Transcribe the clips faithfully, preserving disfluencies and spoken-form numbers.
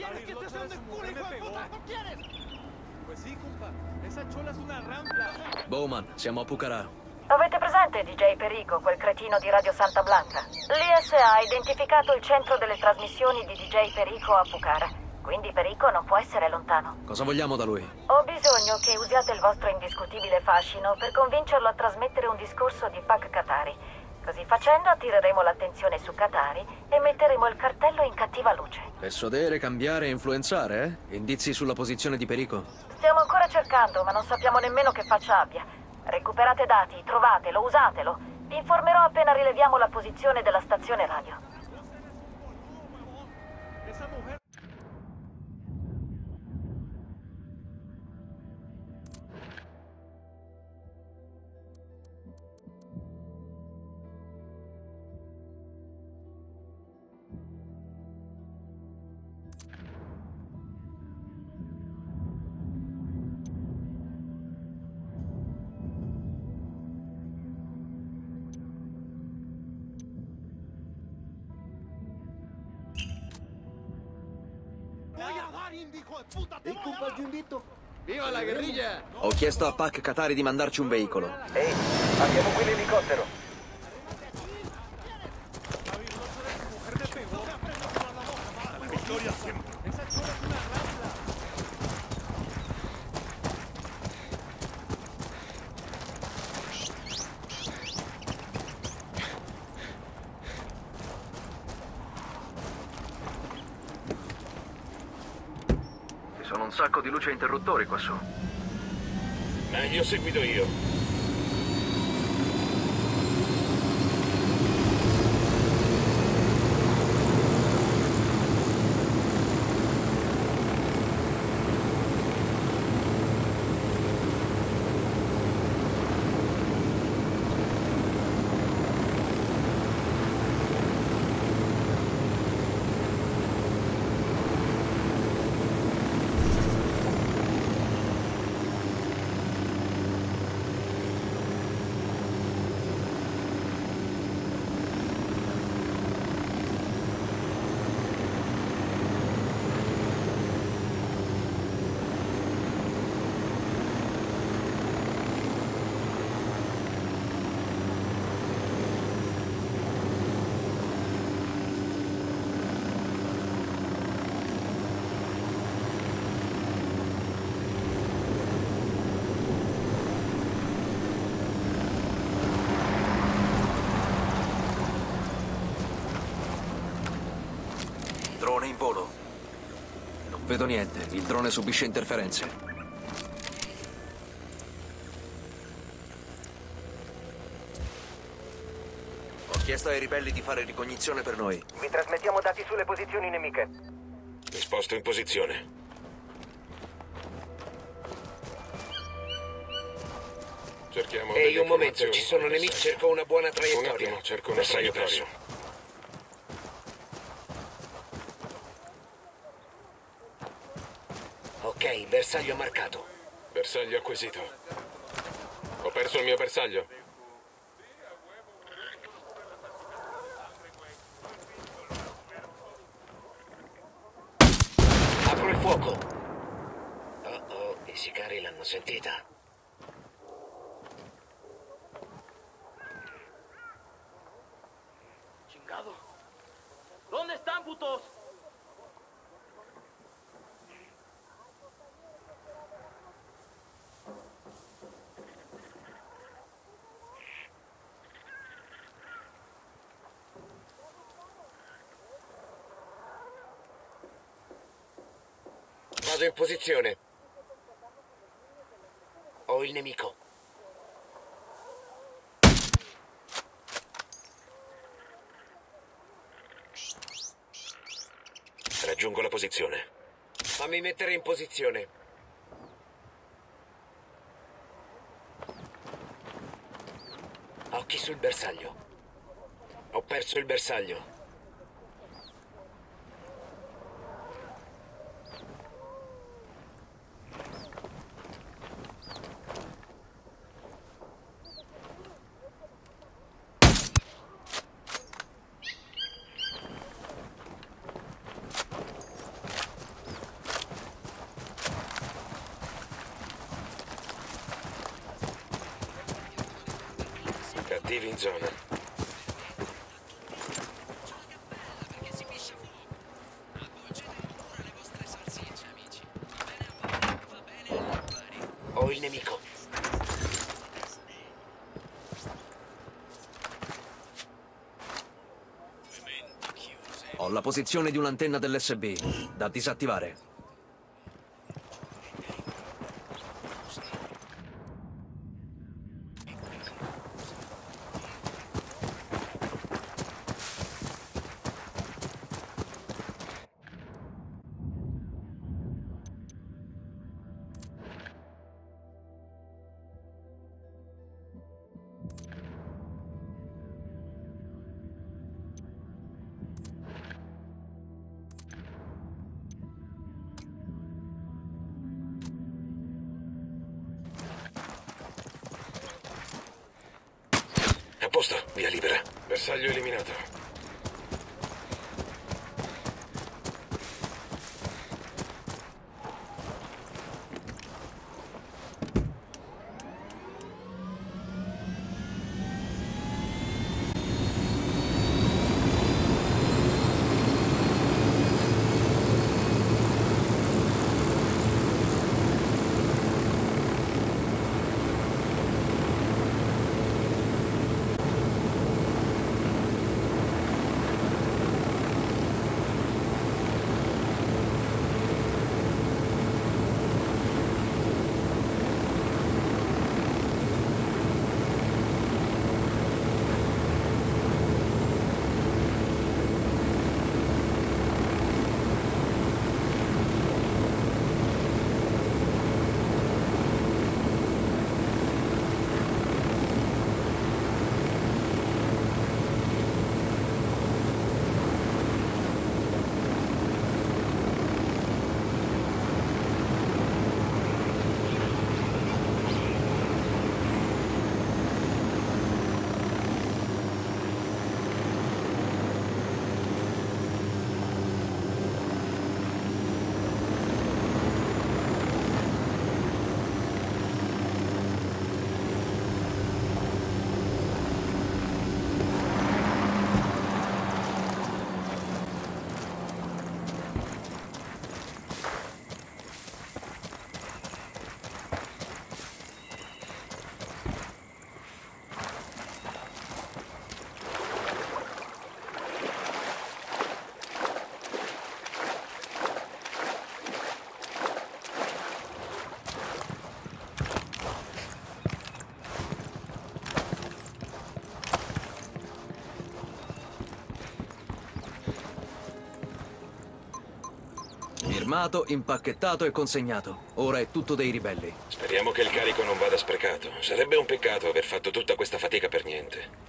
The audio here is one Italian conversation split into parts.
¿Quieres que te sea de culo, hijo de puta? ¿No quieres? Pues sí, compa. Esa chola es una rampla. Bowman, siamo a Pucará. Avete presente D J Perico, quel cretino di Radio Santa Blanca? L'I S A ha identificato il centro delle trasmissioni di D J Perico a Pucara. Quindi Perico non può essere lontano. Cosa vogliamo da lui? Ho bisogno che usiate il vostro indiscutibile fascino per convincerlo a trasmettere un discorso di Pak Katari. Così facendo attireremo l'attenzione su Katari e metteremo il cartello in cattiva luce. Persuadere, cambiare e influenzare, eh? Indizi sulla posizione di Perico? Stiamo ancora cercando, ma non sappiamo nemmeno che faccia abbia. Recuperate dati, trovatelo, usatelo. Vi informerò appena rileviamo la posizione della stazione radio. Viva la guerriglia! Ho chiesto a Pak Katari di mandarci un veicolo. Ehi, abbiamo qui l'elicottero. Ci sono un sacco di luce interruttori qua su. Meglio se guido io. Drone in volo. Non vedo niente. Il drone subisce interferenze. Ho chiesto ai ribelli di fare ricognizione per noi. Vi trasmettiamo dati sulle posizioni nemiche. Mi sposto in posizione. Cerchiamo. Ehi, un momento, ci sono nemici, cerco una buona traiettoria. Un attimo, cerco una traiettoria. Ok, bersaglio marcato. Bersaglio acquisito. Ho perso il mio bersaglio. Apro il fuoco. Oh oh, i sicari l'hanno sentita. Chingado. ¿Dónde están, putos? Vado in posizione. Ho il nemico. Raggiungo la posizione. Fammi mettere in posizione. Occhi sul bersaglio. Ho perso il bersaglio. operativi in zona. Ho il nemico. Ho la posizione di un'antenna dell'S B, da disattivare. A posto, via libera. Bersaglio eliminato. Firmato, impacchettato e consegnato. Ora è tutto dei ribelli. Speriamo che il carico non vada sprecato. Sarebbe un peccato aver fatto tutta questa fatica per niente.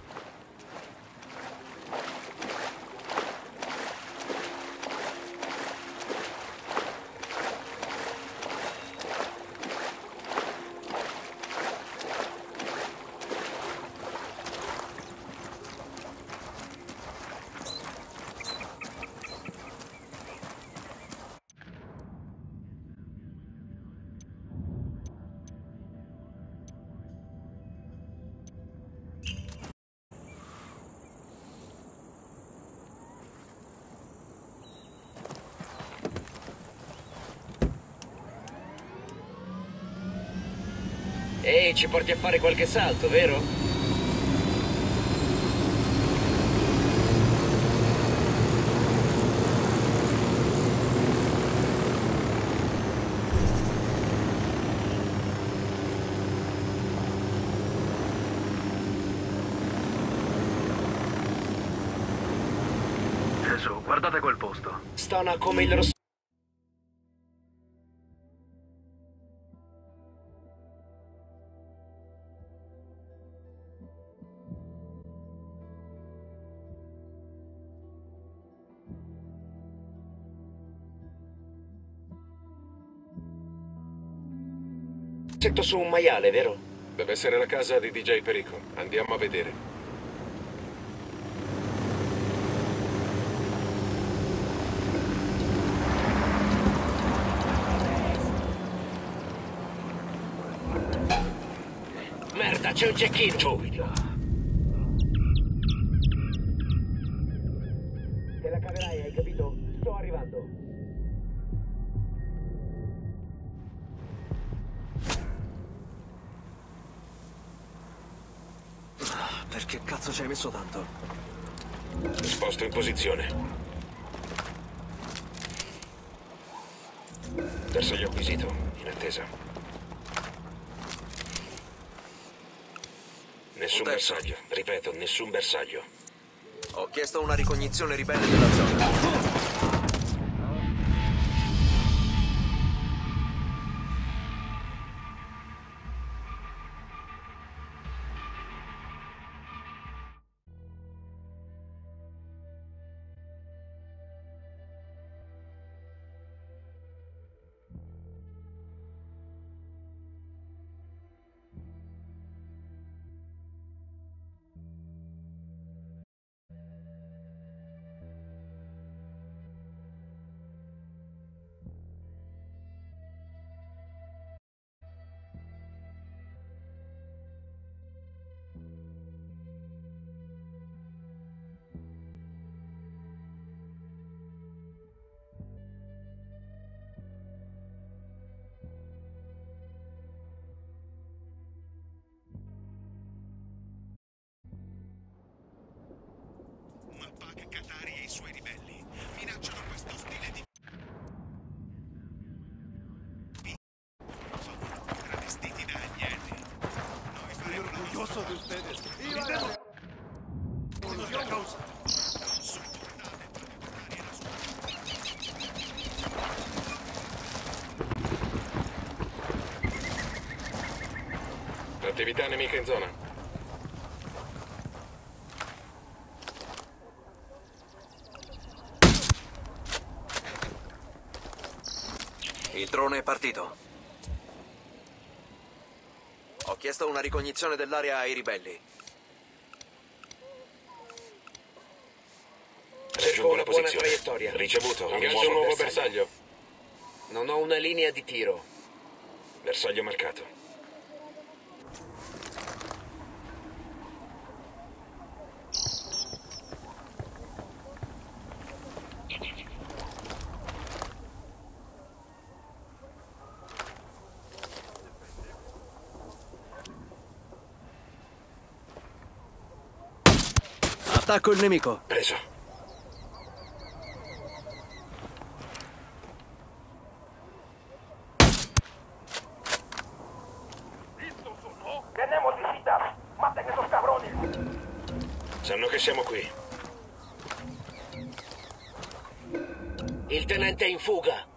Ehi, ci porti a fare qualche salto, vero? Gesù, guardate quel posto. Stona come il rosso. Su un maiale, vero? Deve essere la casa di D J Perico. Andiamo a vedere. Merda, c'è un check-in. Te la caverai, hai capito? Sto arrivando. Perché cazzo ci hai messo tanto? Sposto in posizione. Bersaglio acquisito, in attesa. Nessun bersaglio, ripeto, nessun bersaglio. Ho chiesto una ricognizione ribelle della zona. Malpak Qatari e i suoi ribelli minacciano questo stile di sono travestiti da agnelli. Noi faremo la Orgulloso de ustedes. ¡Viva la nostra causa. Non sopportate tra Qatari e la sua. Attività nemica in zona. Il drone è partito. Ho chiesto una ricognizione dell'area ai ribelli. Raggiungo la buona posizione. traiettoria. Ricevuto. Un Aggancia nuovo un nuovo bersaglio. bersaglio. Non ho una linea di tiro. Bersaglio marcato. Attacco il nemico. Preso. Tenemos visita. Maten esos cabrones. Sanno che siamo qui. Il tenente è in fuga.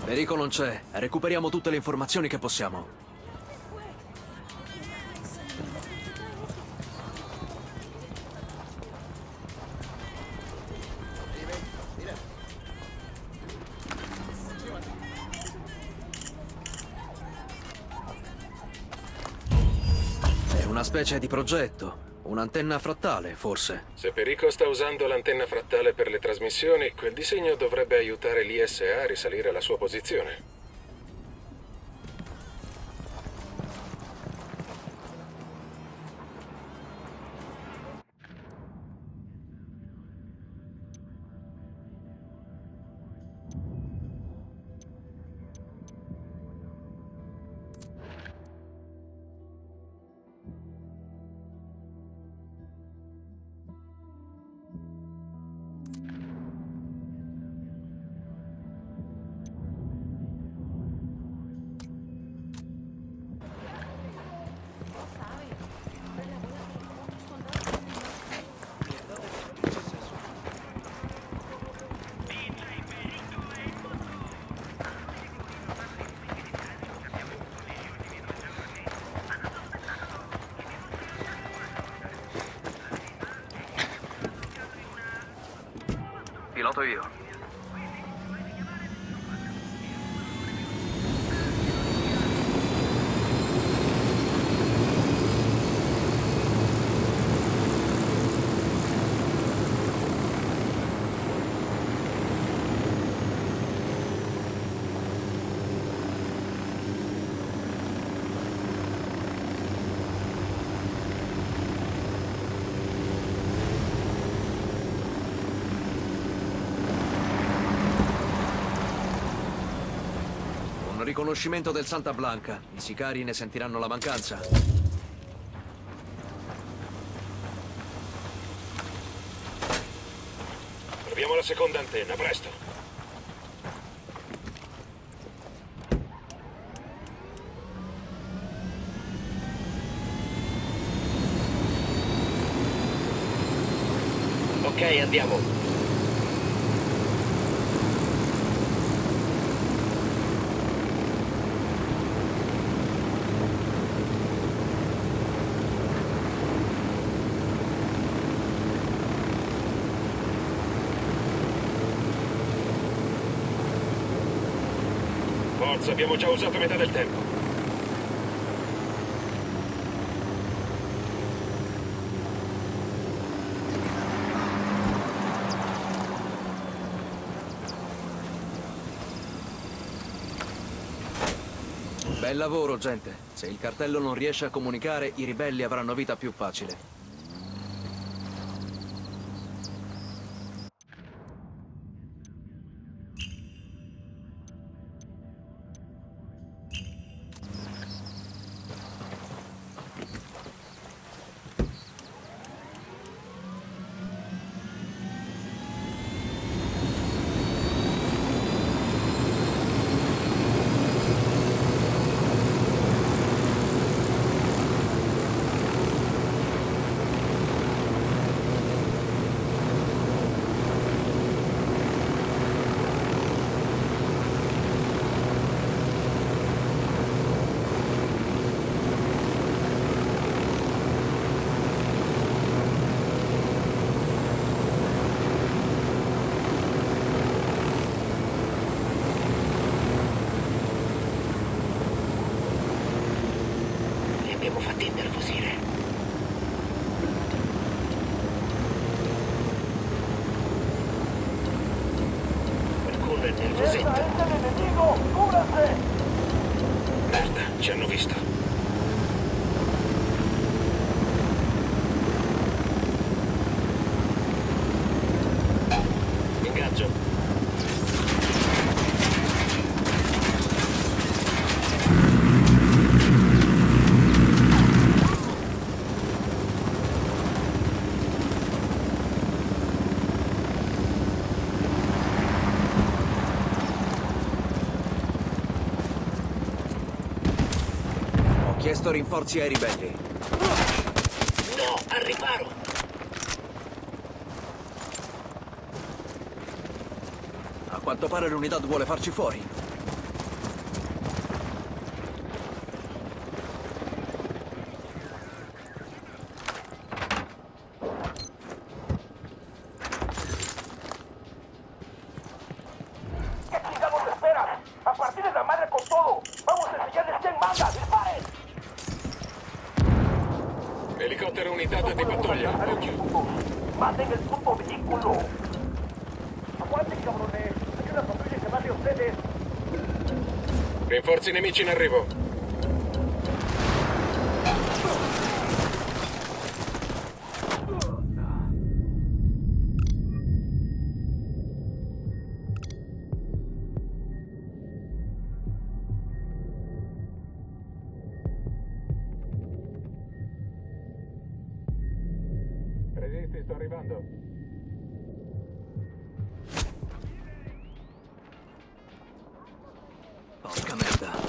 Pericolo non c'è. Recuperiamo tutte le informazioni che possiamo. È una specie di progetto. Un'antenna frattale, forse. Se Perico sta usando l'antenna frattale per le trasmissioni, quel disegno dovrebbe aiutare l'I S A a risalire alla sua posizione. Piloto io. Un riconoscimento del Santa Blanca. I sicari ne sentiranno la mancanza. Proviamo la seconda antenna, presto. Ok, andiamo. Forza, abbiamo già usato metà del tempo. Bel lavoro, gente. Se il cartello non riesce a comunicare, i ribelli avranno vita più facile. Li abbiamo fatti innervosire. Qualcuno è nervosetto. Merda, ci hanno visto. Ingaggio. Ho chiesto rinforzi ai ribelli. No, al riparo. A quanto pare l'unità vuole farci fuori. Elicottero unità di pattuglia. Occhio. Maten el puto vehículo. Aguanten, cabrones. Hay una patrulla que va de ustedes. Rinforzi nemici in arrivo. Resisti, sto arrivando. Porca merda.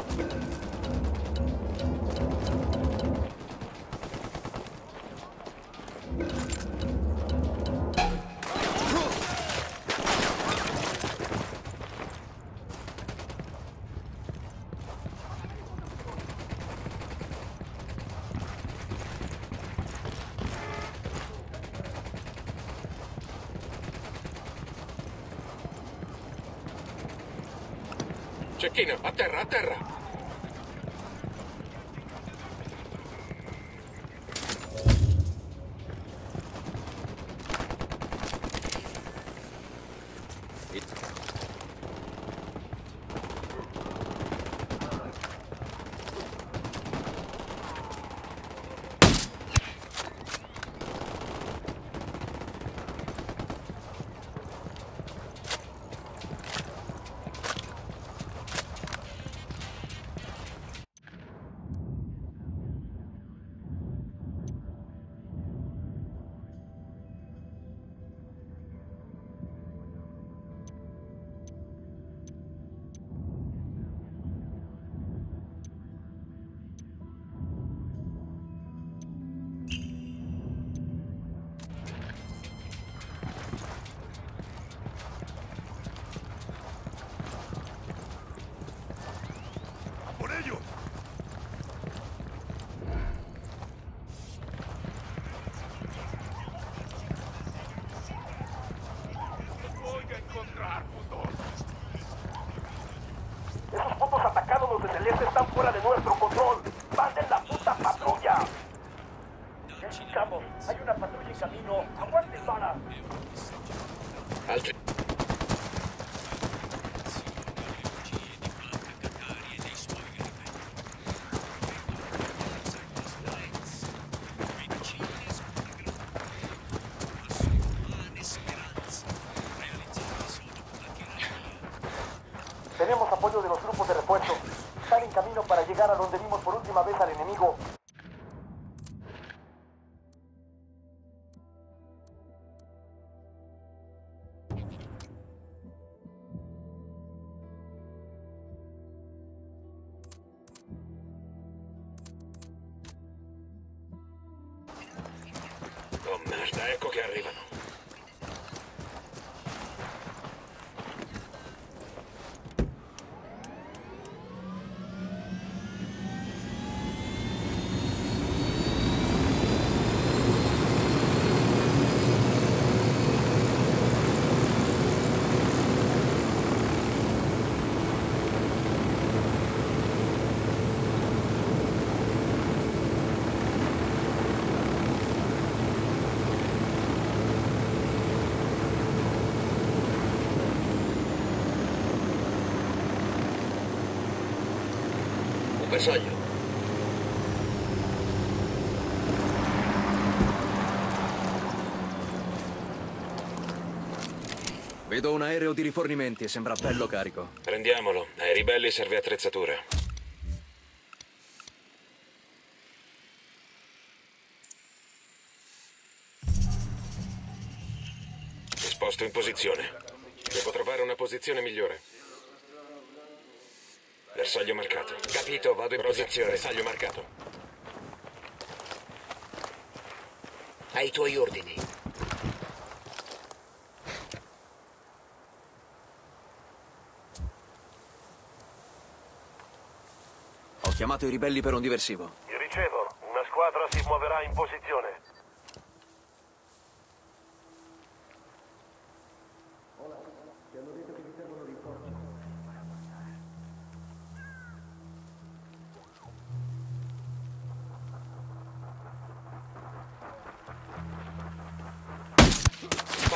Cecchino, a terra, a terra. ¡Por ello! Voy a encontrar, putos. Esos putos atacándonos desde el este están fuera de nuestro control. ¡Manden la puta patrulla! Ya escuchamos. Hay una patrulla en camino. ¡Aguanten, balas! Altri. Tenemos apoyo de los grupos de refuerzo. Están en camino para llegar a donde vimos por última vez al enemigo. Oh merda, ecco che arrivano. Un bersaglio. Vedo un aereo di rifornimenti e sembra bello carico. Prendiamolo. Ai ribelli serve attrezzatura. Mi sposto in posizione. Devo trovare una posizione migliore. Bersaglio marcato. Capito, vado in posizione. Bersaglio marcato. Ai tuoi ordini. Ho chiamato i ribelli per un diversivo. Ti ricevo. Una squadra si muoverà in posizione.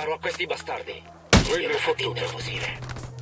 sparo a questi bastardi. Quello è Fatti fottuto. innervosire.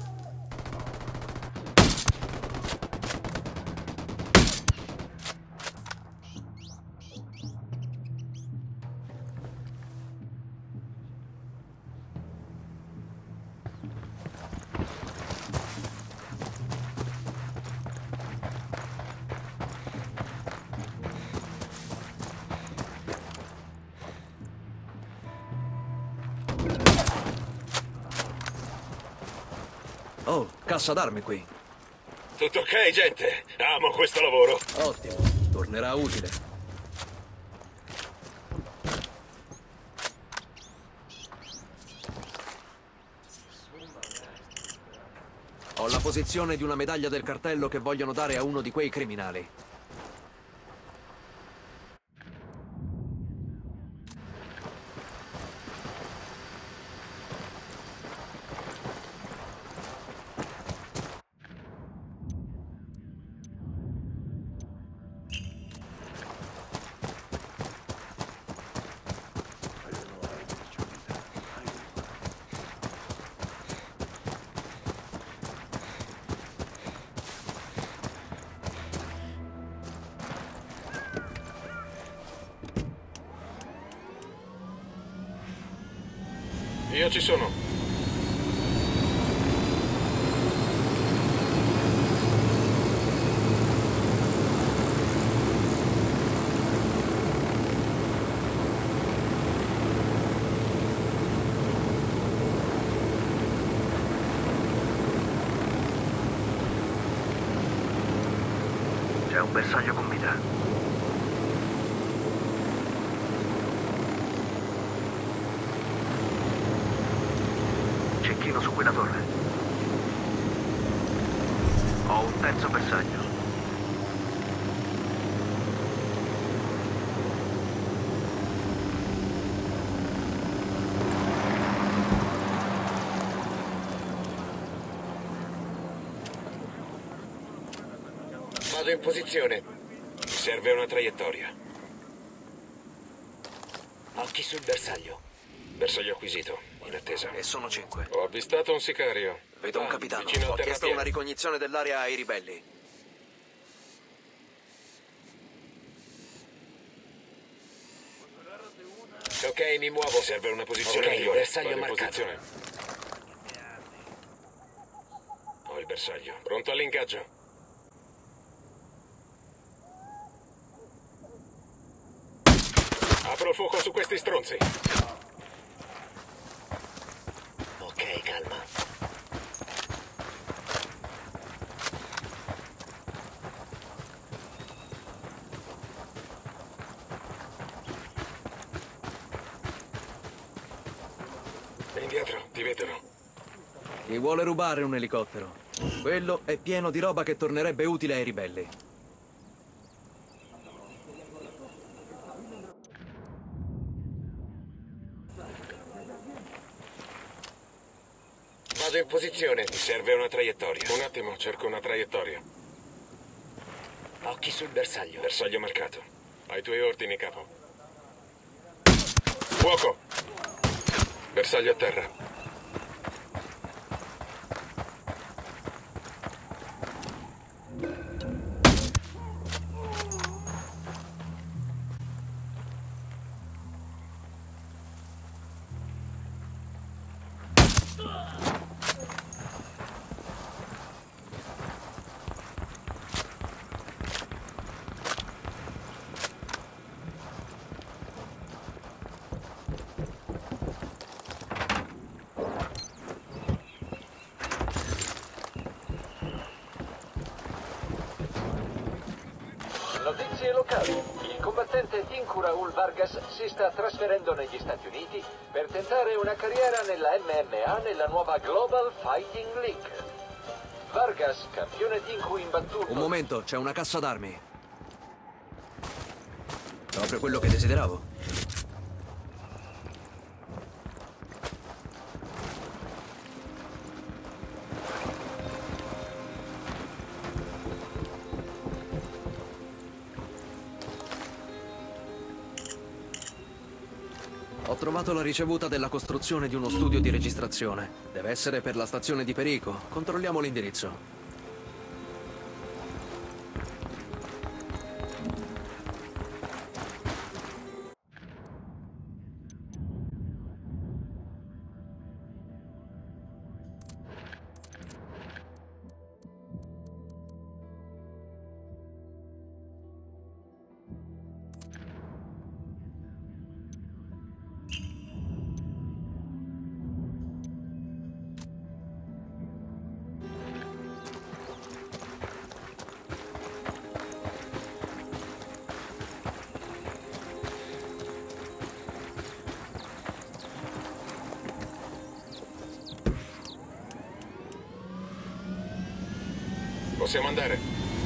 Oh, cassa d'armi qui. Tutto ok, gente? Amo questo lavoro. Ottimo, tornerà utile. Ho la posizione di una medaglia del cartello che vogliono dare a uno di quei criminali. Io ci sono. C'è un bersaglio con vita. Cecchino su quella torre. Ho un terzo bersaglio. Vado in posizione. Mi serve una traiettoria. Occhi sul bersaglio. Bersaglio acquisito, in attesa. E sono cinque. Ho avvistato un sicario. Vedo un Ah, capitano. vicino al Ho chiesto terrapieno. una ricognizione dell'area ai ribelli. Ok, mi muovo. Serve una posizione Ok, migliore. bersaglio Vado in marcato. posizione. Ho il bersaglio. Pronto all'ingaggio. Apro il fuoco su questi stronzi. Ok, calma. Indietro, ti vedono. Chi vuole rubare un elicottero? Quello è pieno di roba che tornerebbe utile ai ribelli. Vado in posizione. Mi serve una traiettoria. Un attimo, cerco una traiettoria. Occhi sul bersaglio. Bersaglio marcato. Ai tuoi ordini, capo. Fuoco! Bersaglio a terra. Notizie locali. Il combattente Tinku Raul Vargas si sta trasferendo negli Stati Uniti per tentare una carriera nella M M A nella nuova Global Fighting League. Vargas, campione Tinku imbattuto. Un momento, c'è una cassa d'armi. Proprio quello che desideravo. Ho trovato la ricevuta della costruzione di uno studio di registrazione. Deve essere per la stazione di Perico. Controlliamo l'indirizzo. Possiamo andare?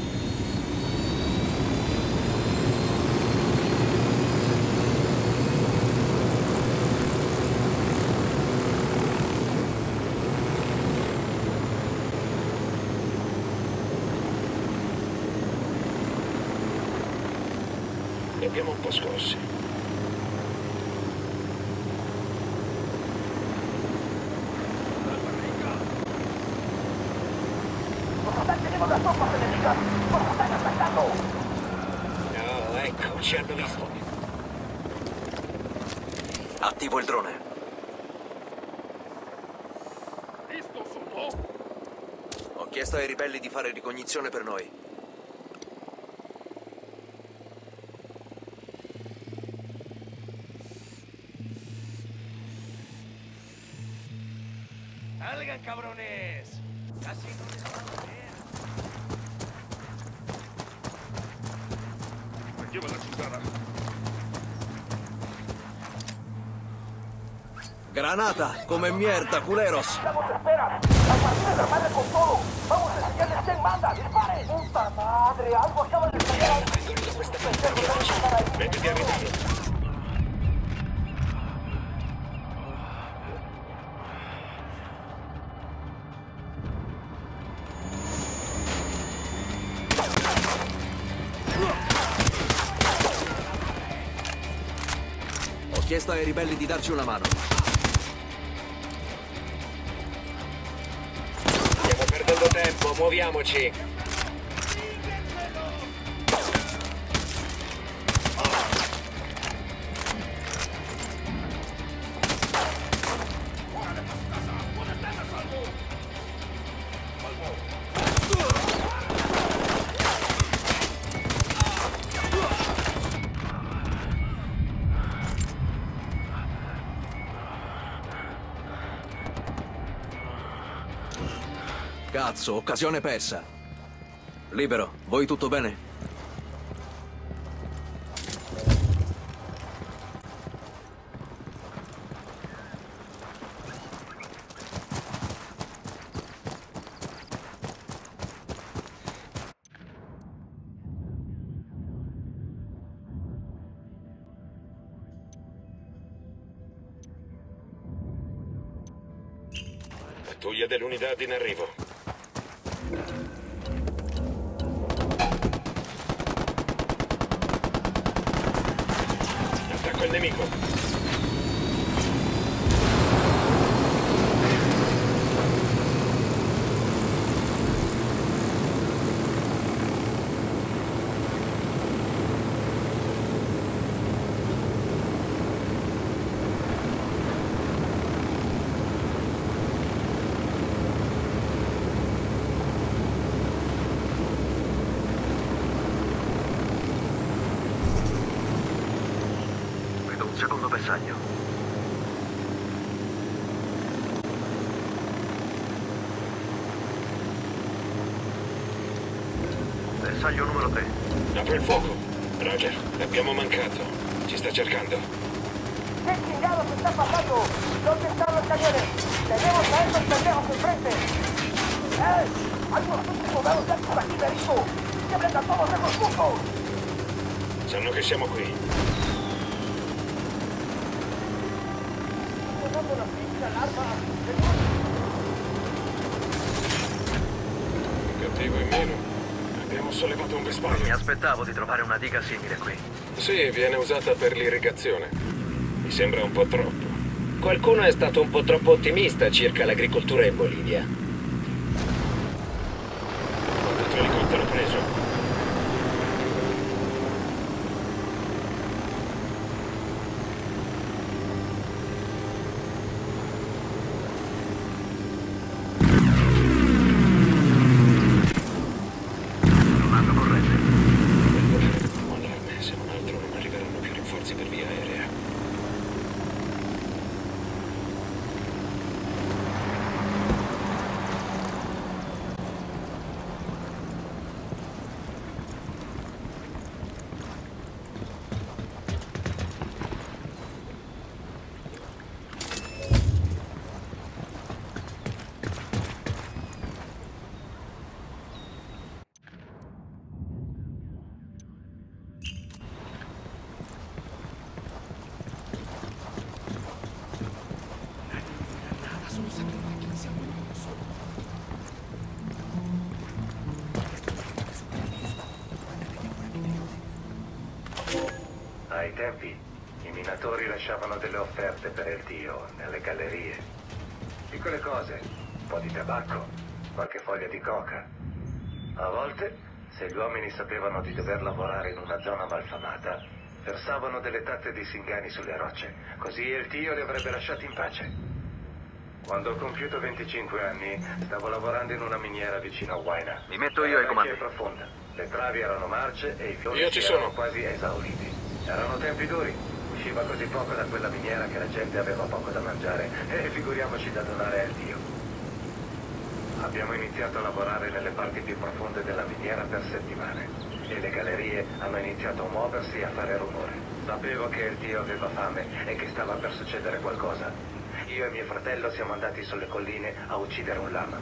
Li abbiamo un po' scossi. Da sopra se ne dica! Cosa stai attaccando? Oh, ecco, ci hanno visto. Attivo il drone. Visto solo? Ho chiesto ai ribelli di fare ricognizione per noi. ¡Salgan, cabrones! Casi no les van a ver. Lleva la chingada. Granata, come mierda, culeros. ¡Vamos, espera! ¡Al partido de armarle con todo! ¡Vamos a enseñarles quién manda! ¡Dispare! ¡Puta madre! ¡Algo acaba de estallar! Vengono da questa parte. Mettiti a ritardo. Ho chiesto ai ribelli di darci una mano. Stiamo perdendo tempo, muoviamoci. Cazzo, occasione persa. Libero, voi tutto bene? Pattuglia dell'unità in arrivo. Attacco il nemico. Secondo bersaglio. Bersaglio numero tre. Apro il fuoco. Roger, l'abbiamo mancato. Ci sta cercando. ¿Qué chingados está pasando? ¿Dónde están los cañones? Tenemos a estos pendejos enfrente. ¡Eh! ¡Hay unos pinches soldados ya por aquí, Perico! ¡Siembren a todos esos putos! Sanno che siamo qui. Una pinche alarma. Cattivo in meno. Abbiamo sollevato un vespaglio. Mi aspettavo di trovare una diga simile qui. Sì, viene usata per l'irrigazione. Mi sembra un po' troppo. Qualcuno è stato un po' troppo ottimista circa l'agricoltura in Bolivia. Quando il tuo elicottero preso? Ai tempi, i minatori lasciavano delle offerte per il dio nelle gallerie. Piccole cose, un po' di tabacco, qualche foglia di coca. A volte, se gli uomini sapevano di dover lavorare in una zona malfamata, versavano delle tazze di singani sulle rocce, così il dio li avrebbe lasciati in pace. Quando ho compiuto venticinque anni, stavo lavorando in una miniera vicino a Huayna. Mi metto io ai comandi. Era profonda. Le travi erano marce e i fiori Io ci erano sono. quasi esauriti. Erano tempi duri. Usciva così poco da quella miniera che la gente aveva poco da mangiare e figuriamoci da donare al dio. Abbiamo iniziato a lavorare nelle parti più profonde della miniera per settimane e le gallerie hanno iniziato a muoversi e a fare rumore. Sapevo che il dio aveva fame e che stava per succedere qualcosa. Io e mio fratello siamo andati sulle colline a uccidere un lama.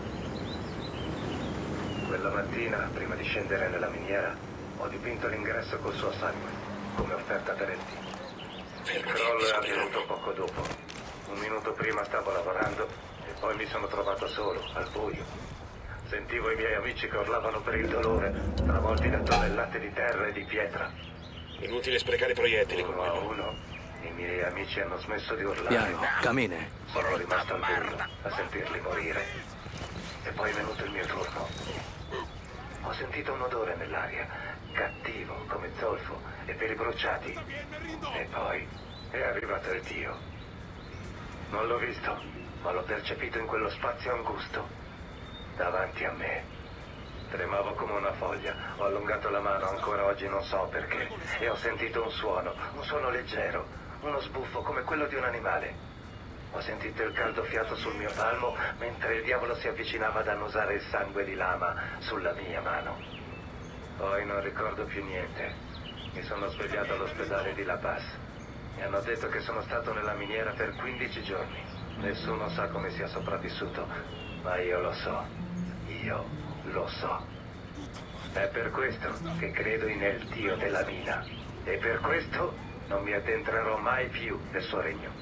Quella mattina, prima di scendere nella miniera, ho dipinto l'ingresso col suo sangue, come offerta per il dio. Il crollo è avvenuto poco dopo. Un minuto prima stavo lavorando e poi mi sono trovato solo, al buio. Sentivo i miei amici che urlavano per il dolore, travolti da tonnellate di terra e di pietra. Inutile sprecare proiettili con Uno a quello. uno, i miei amici hanno smesso di urlare. Piano, cammine. Sono rimasto al buio a sentirli morire. E poi è venuto il mio turno. Ho sentito un odore nell'aria, cattivo, come zolfo, e peli bruciati. E poi è arrivato il dio. Non l'ho visto, ma l'ho percepito in quello spazio angusto, davanti a me. Tremavo come una foglia, ho allungato la mano, ancora oggi non so perché, e ho sentito un suono, un suono leggero, uno sbuffo come quello di un animale. Ho sentito il caldo fiato sul mio palmo mentre il diavolo si avvicinava ad annusare il sangue di lama sulla mia mano. Poi non ricordo più niente. Mi sono svegliato all'ospedale di La Paz. Mi hanno detto che sono stato nella miniera per quindici giorni. Nessuno sa come sia sopravvissuto, ma io lo so. Io lo so. È per questo che credo in El Dio della mina. E per questo non mi addentrerò mai più nel suo regno.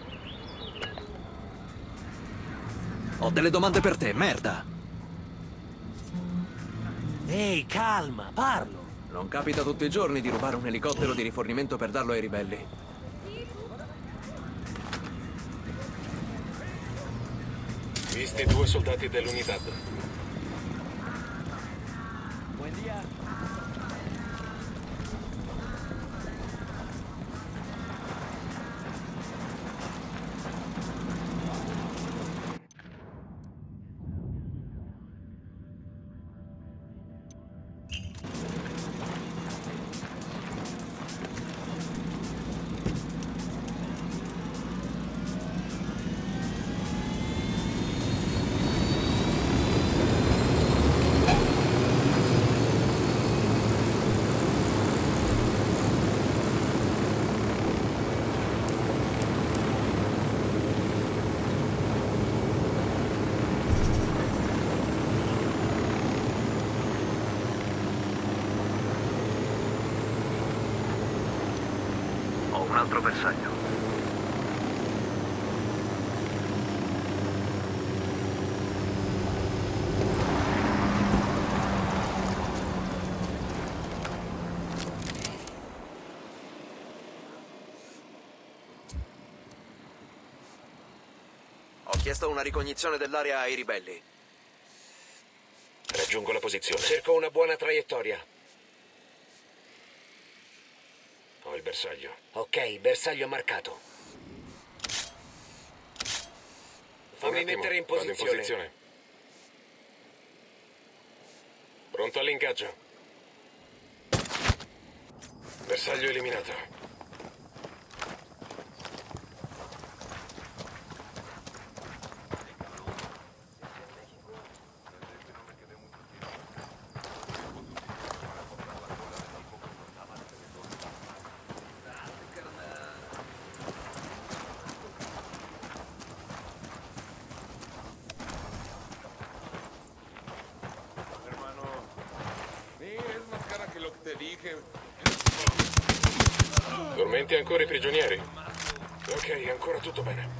Ho delle domande per te, merda! Ehi, calma, parlo! Non capita tutti i giorni di rubare un elicottero di rifornimento per darlo ai ribelli. Visti due soldati dell'Unidad. Buen día. Ho un altro bersaglio. Chiesto una ricognizione dell'area ai ribelli. Raggiungo la posizione. Cerco una buona traiettoria. Ho il bersaglio. Ok, bersaglio marcato. Fammi Un attimo, mettere in vado posizione. in posizione. Pronto all'ingaggio. Bersaglio eliminato. Tormenti ancora i prigionieri? Ok, ancora tutto bene.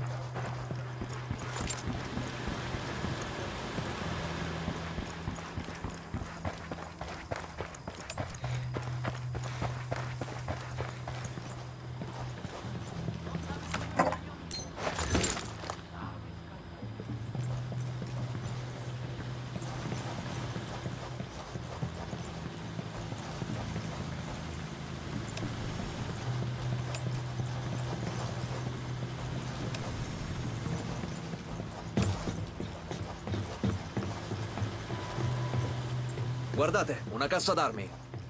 Guardate, una cassa d'armi.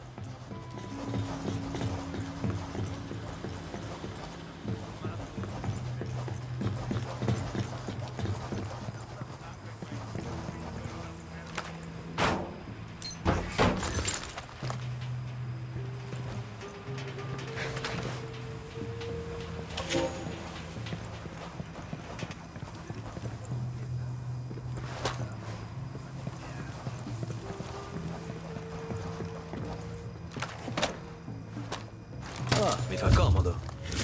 Ah, mi fa comodo.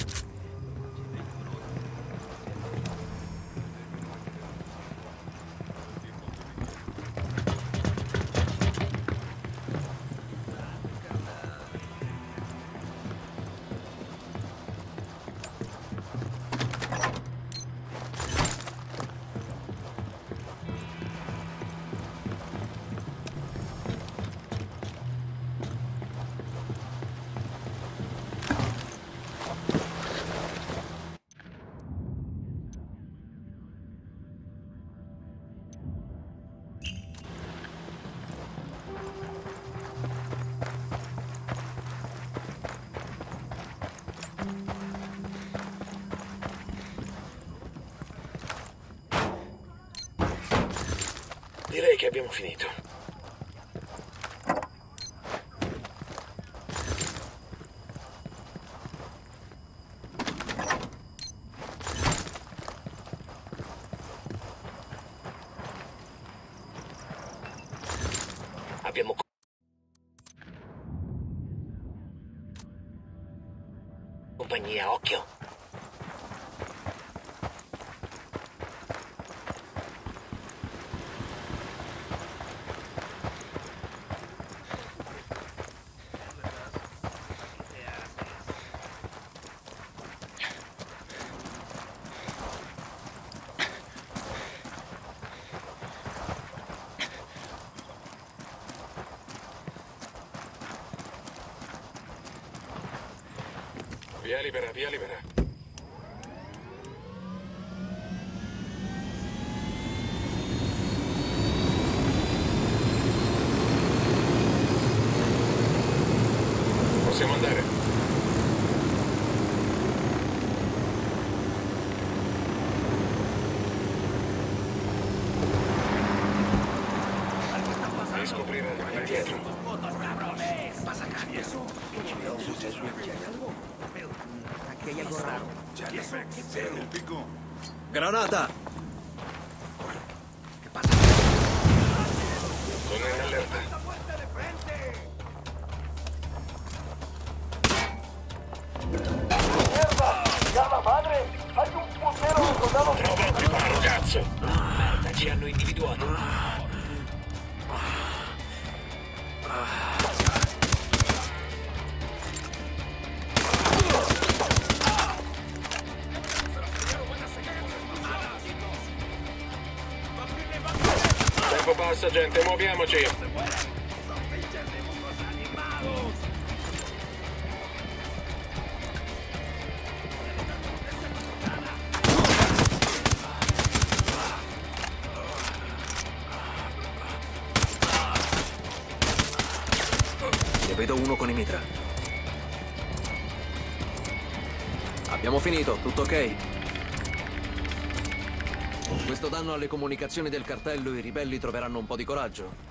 Direi che abbiamo finito. Abbiamo compagnia, occhio. Via libera, via libera. Possiamo andare. Mi scopriranno indietro. Granata! Sono in allerta. Merda! Chiama madre! Hai un puntero di soldado! Trova un riparo, cazzo! Merda, ci hanno individuato. tempo passa, gente, muoviamoci. Ne vedo uno con i mitra. Abbiamo finito, tutto ok? Con questo danno alle comunicazioni del cartello i ribelli troveranno un po' di coraggio.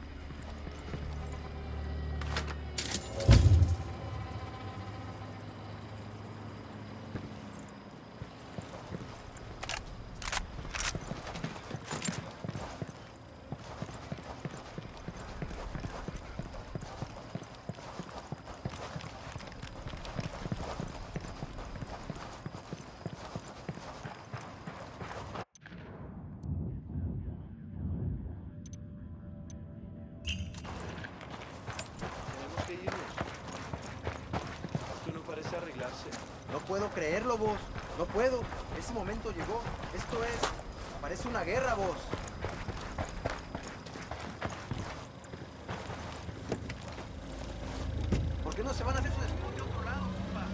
No puedo creerlo, vos. No puedo. Ese momento llegó. Esto es... Parece una guerra, vos. ¿Por qué no se van a hacer su después de otro lado, compa?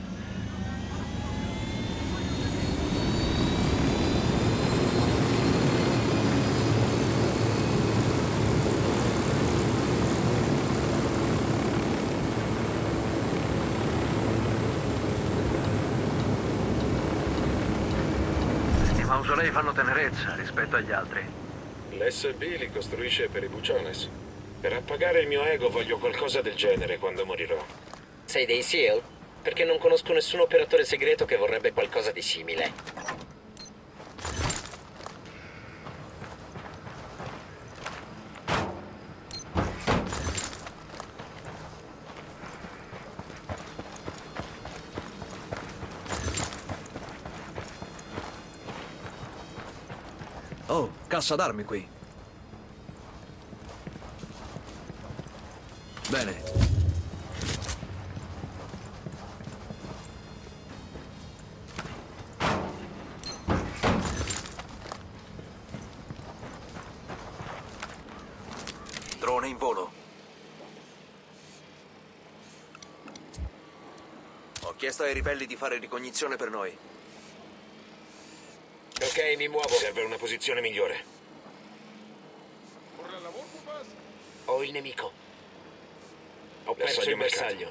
I mausolei fanno tenerezza rispetto agli altri. L'S B li costruisce per i buciones. Per appagare il mio ego voglio qualcosa del genere quando morirò. Sei dei SEAL? Perché non conosco nessun operatore segreto che vorrebbe qualcosa di simile. Oh, cassa d'armi qui. Bene. Drone in volo. Ho chiesto ai ribelli di fare ricognizione per noi. Ok, mi muovo. Serve una posizione migliore. Ho il nemico. Ho perso il bersaglio.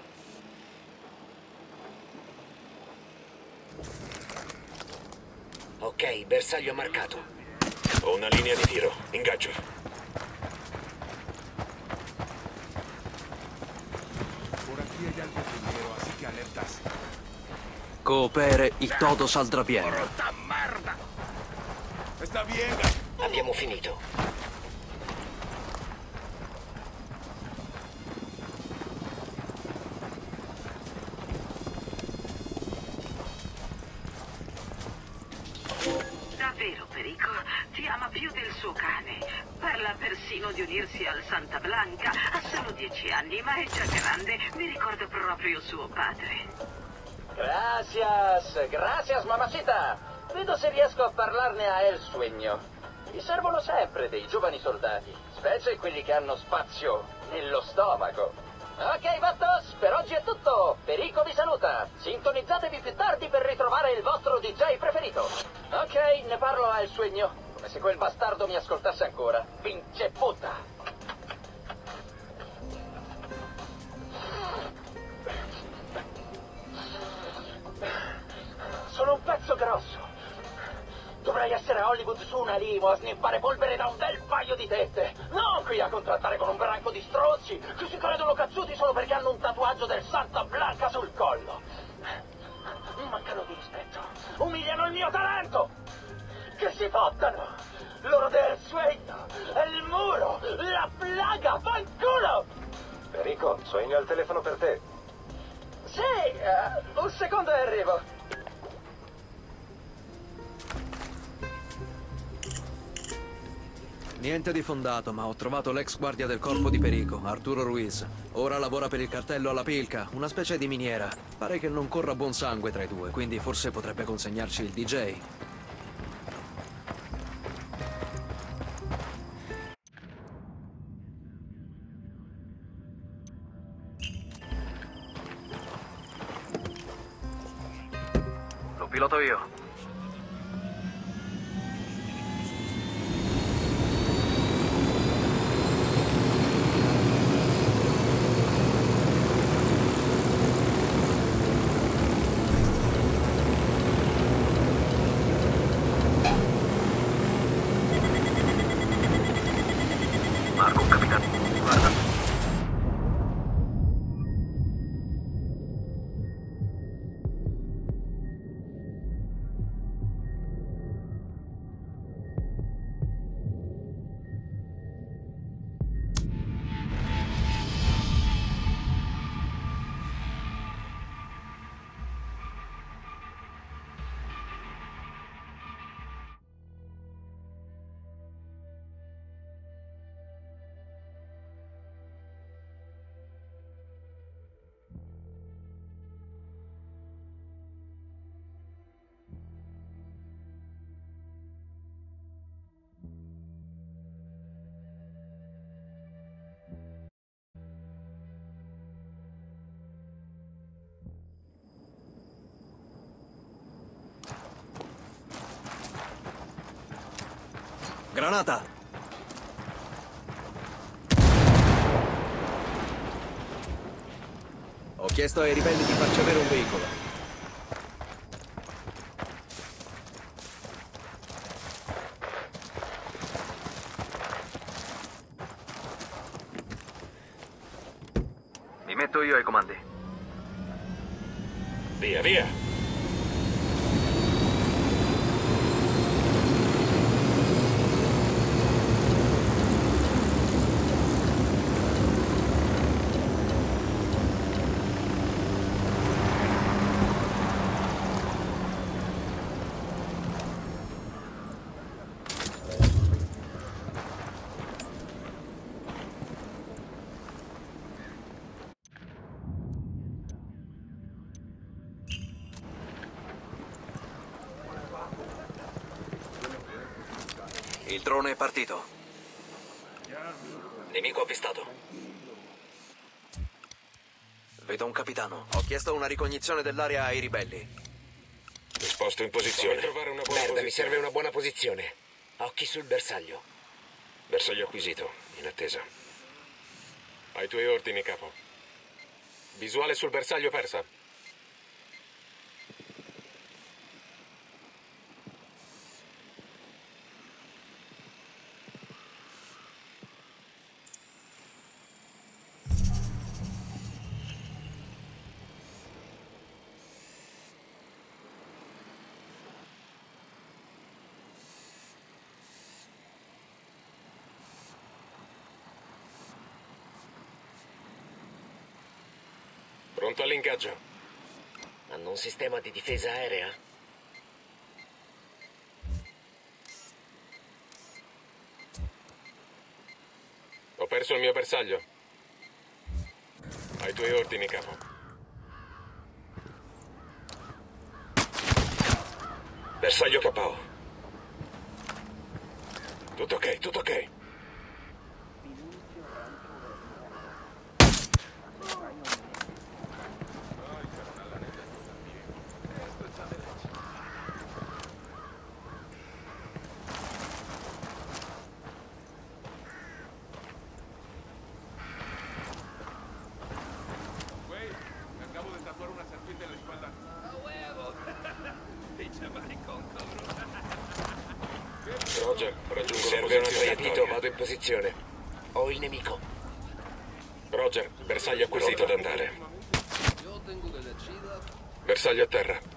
Ok, bersaglio marcato. Ho una linea di tiro. Ingaggio. Por aquí hay algo primero, así que alertas. Coopere y todo saldrá bien. ¡Puta merda! Está bien. Abbiamo finito. Davvero, Perico? Ti ama più del suo cane. Parla persino di unirsi al Santa Blanca. Ha solo dieci anni, ma è già grande. Mi ricorda proprio suo padre. Gracias, gracias, mamacita. Vedo se riesco a parlarne a El Sueño. Mi servono sempre dei giovani soldati, specie quelli che hanno spazio nello stomaco. Ok, Vattos, per oggi è tutto. Perico vi saluta. Sintonizzatevi più tardi per ritrovare il vostro D J preferito. Ok, ne parlo a El Sueño, come se quel bastardo mi ascoltasse ancora. Pinche puta. Sono un pezzo grosso. Dovrei essere a Hollywood su una limo a sniffare polvere da un bel paio di tette. Non qui a contrattare con un branco di strozzi che si credono cazzuti solo perché hanno un tatuaggio del Santa Blanca sul collo. Mancano di rispetto. Umiliano il mio talento. Che si fottano. Loro del Sueño. Il muro. La plaga. Fanculo. Perico, Sueño al telefono per te. Sì, uh, un secondo e arrivo. Niente di fondato, ma ho trovato l'ex guardia del corpo di Perico, Arturo Ruiz. Ora lavora per il cartello alla Pilca, una specie di miniera. Pare che non corra buon sangue tra i due, quindi forse potrebbe consegnarci il D J. Piloto io. Marco, capitano. Guarda. Granata! Ho chiesto ai ribelli di farci avere un veicolo. Mi metto io ai comandi. Via, via! Il drone è partito. Nemico avvistato. Vedo un capitano. Ho chiesto una ricognizione dell'area ai ribelli. Disposto in posizione. Come trovare una buona Merda, posizione. Mi serve una buona posizione. Occhi sul bersaglio. Bersaglio acquisito, in attesa. Ai tuoi ordini, capo. Visuale sul bersaglio persa. Pronto all'ingaggio. Hanno un sistema di difesa aerea? Ho perso il mio bersaglio. Ai tuoi ordini, capo. Bersaglio K O. Tutto ok, tutto ok. Roger, raggiungo la posizione Capito, vado in posizione. Ho il nemico. Roger, bersaglio acquisito ad andare. Bersaglio a terra.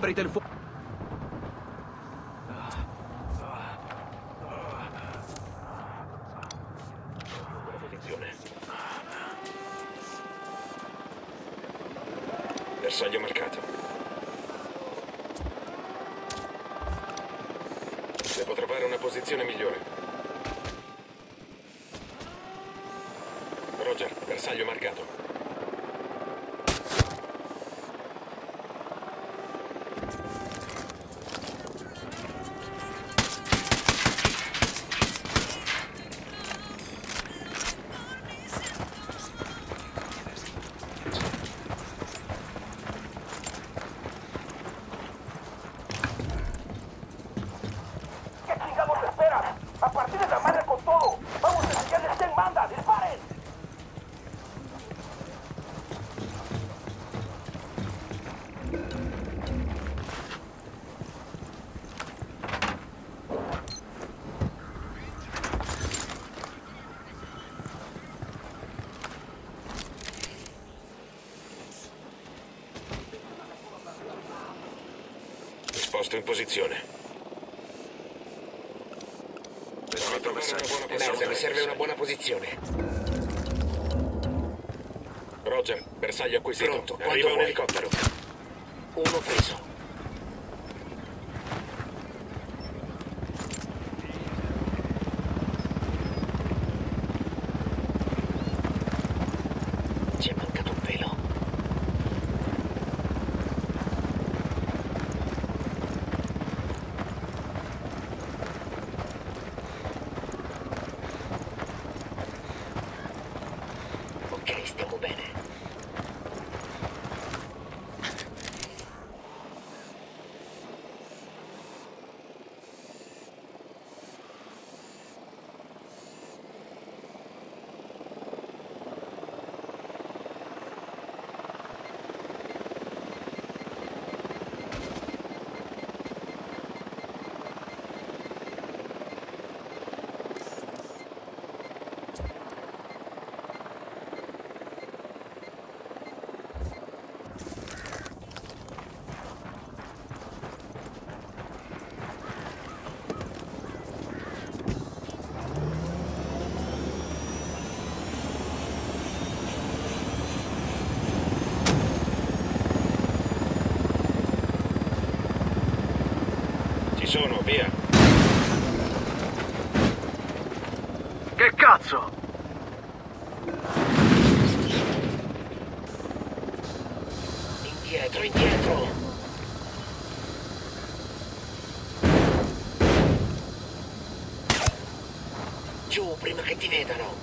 aprite il fuoco. Posizione. Bersaglio marcato. Devo trovare una posizione migliore. Roger, bersaglio marcato. ¿Qué chingados esperan? A partir de la madre con todo. Vamos a enseñarles quién manda. ¡Disparen! Disposto in posizione. Devo trovare una buona Merda, mi serve una posizione. buona posizione. Roger, bersaglio acquisito. Pronto, quanto Arriva un vuoi? elicottero. Uno preso. Ci è mancato un pelo. Ok, stiamo bene. Ci sono, via. Che cazzo? Indietro, indietro! Giù, prima che ti vedano!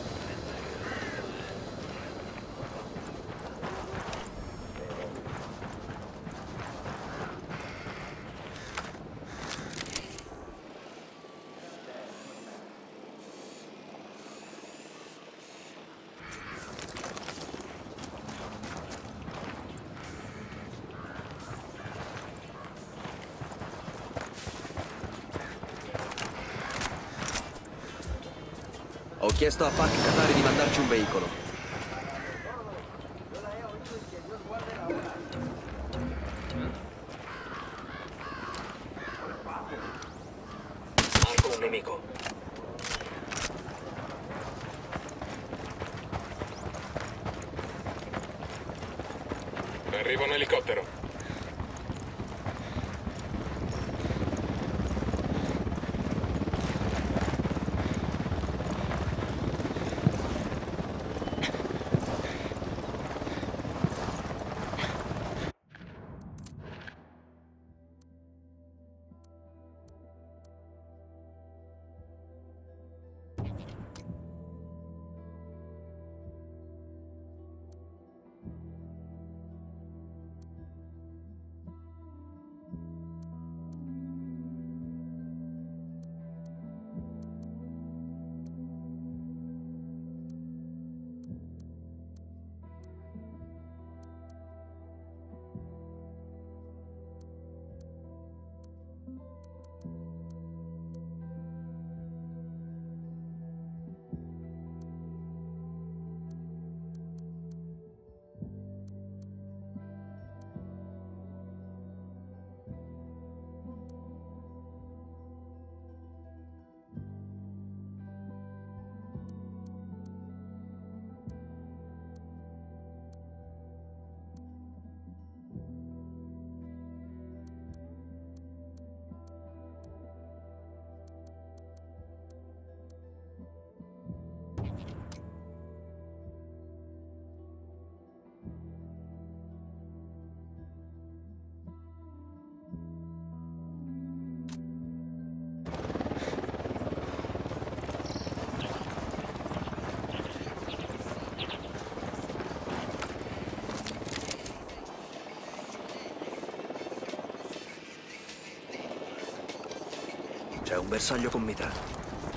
Ho chiesto a Pac Katari di mandarci un veicolo. Marco un nemico. Arriva un elicottero. un bersaglio con mitra.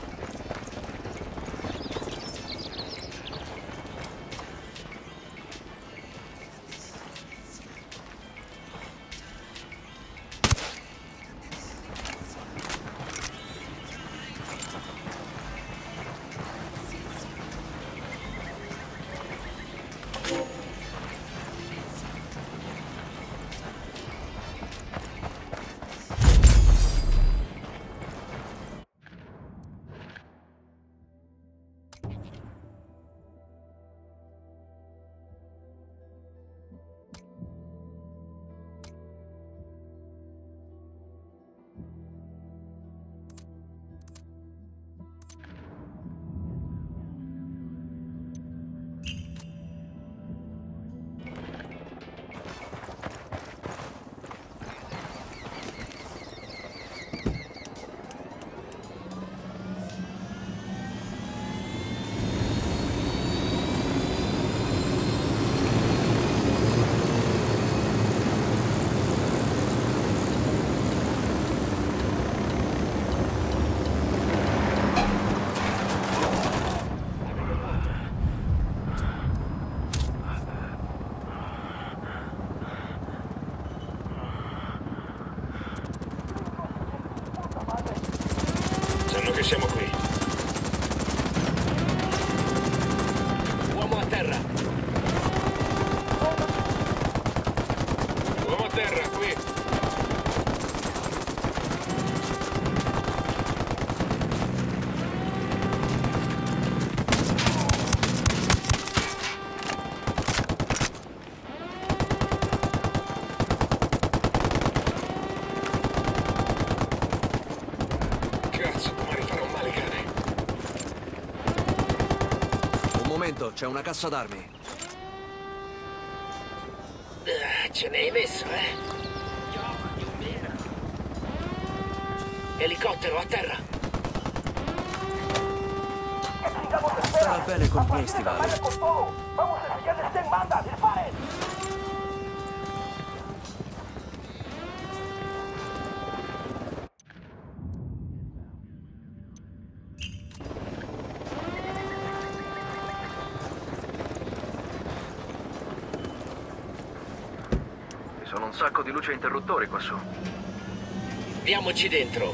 Sanno che siamo qui. Uomo a terra. Uomo a terra, qui. C'è una cassa d'armi. Uh, ce n'hai messo, eh? Elicottero a terra. Starà bene con i miei stivali. Sono un sacco di luce interruttori qua su. Diamoci dentro.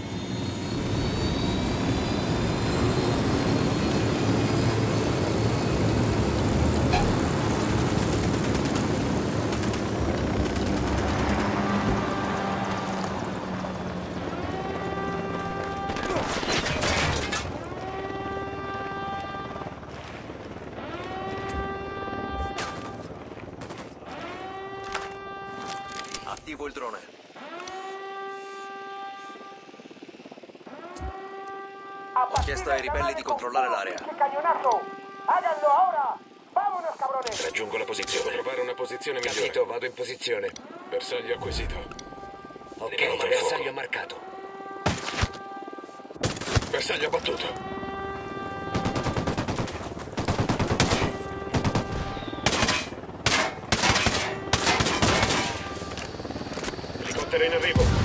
Attivo il drone. Ho chiesto ai ribelli di controllare l'area. Raggiungo la posizione. Devo trovare una posizione migliore. Capito, vado in posizione. Bersaglio acquisito. Ok, bersaglio marcato. Bersaglio abbattuto. Elicottero in arrivo.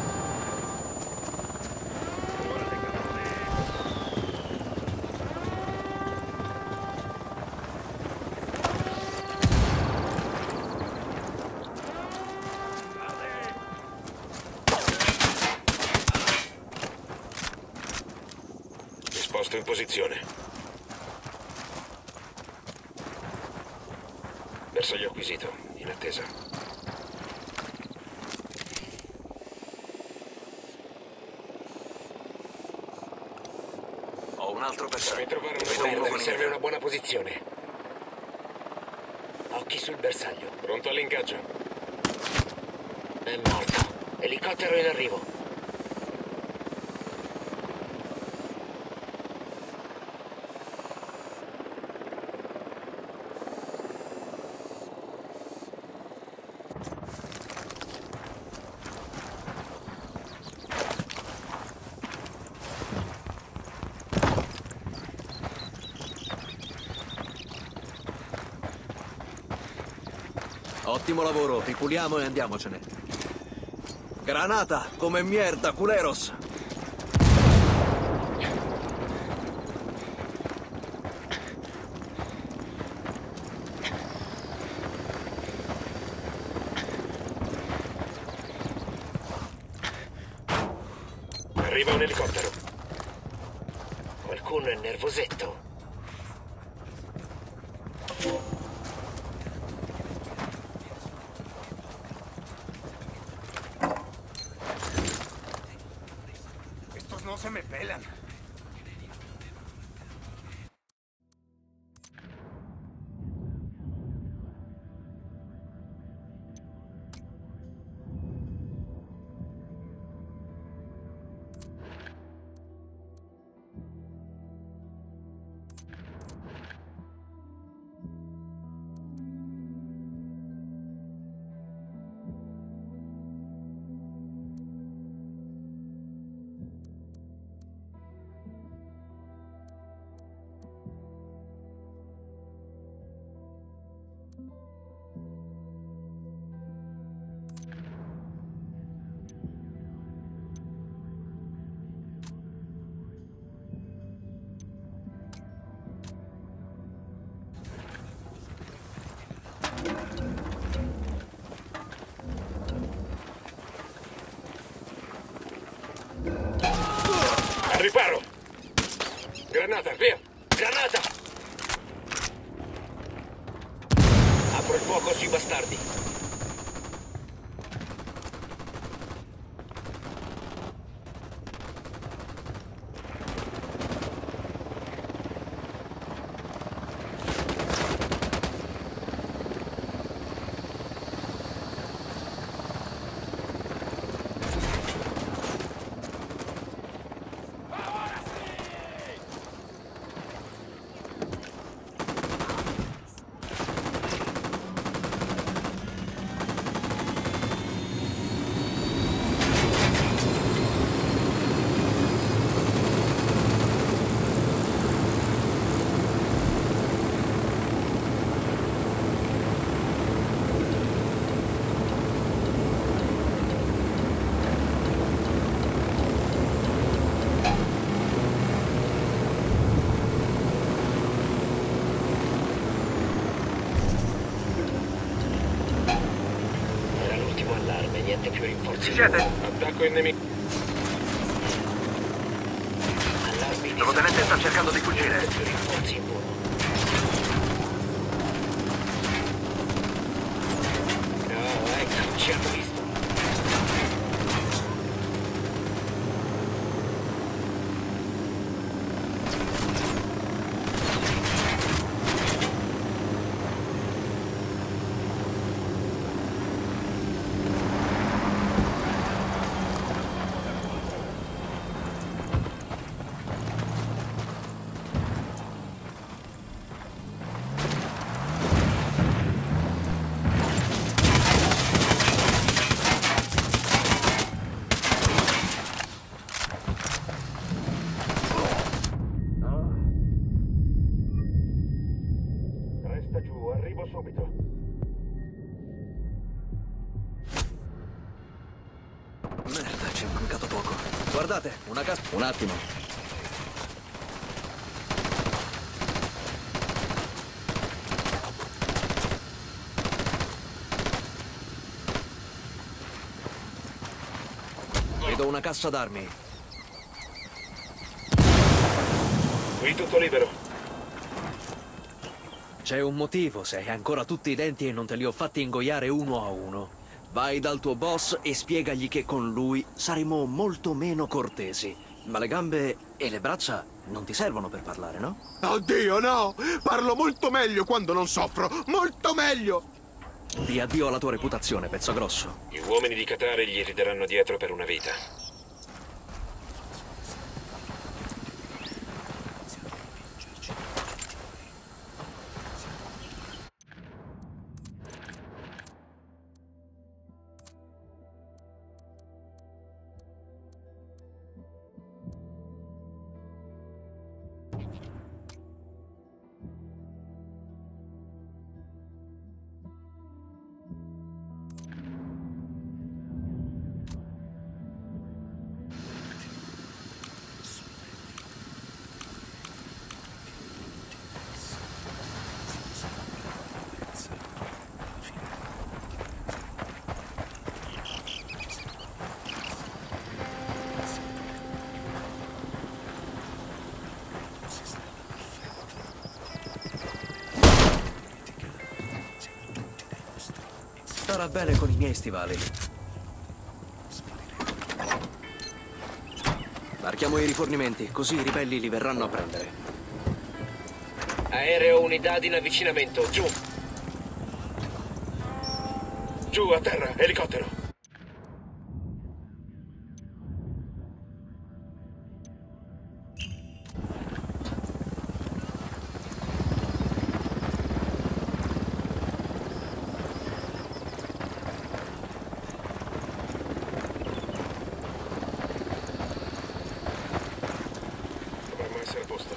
Disposto in posizione. Bersaglio acquisito, in attesa. Ho un altro bersaglio. Fammi trovare una Vedo uno bomba. mi serve una buona posizione. Occhi sul bersaglio. Pronto all'ingaggio. È morto. Elicottero in arrivo. Ottimo lavoro, ripuliamo e andiamocene. Granata, come mierda, culeros! Arriva un elicottero. Qualcuno è nervosetto. Estos no se me pelan. Al riparo! Granata, via! Granata! Apro il fuoco sui bastardi. Niente più rinforzi. Ci siete? Attacco il nemico. Allarmi Il luogotenente sta cercando di fuggire. più rinforzi in volo. No, ecco, ci hanno visto. Resta giù, arrivo subito. Merda, ci è mancato poco. Guardate, una casa... Un attimo. Vedo una cassa d'armi. Qui tutto libero. C'è un motivo se hai ancora tutti i denti e non te li ho fatti ingoiare uno a uno. Vai dal tuo boss e spiegagli che con lui saremo molto meno cortesi. Ma le gambe e le braccia non ti servono per parlare, no? Oddio, no! Parlo molto meglio quando non soffro! Molto meglio! Di addio alla tua reputazione, pezzo grosso. Gli uomini di Katari gli rideranno dietro per una vita. Starà bene con i miei stivali. Marchiamo i rifornimenti, così i ribelli li verranno a prendere. Aereo unità in avvicinamento, giù. Giù, a terra, elicottero. Dovremmo essere a posto.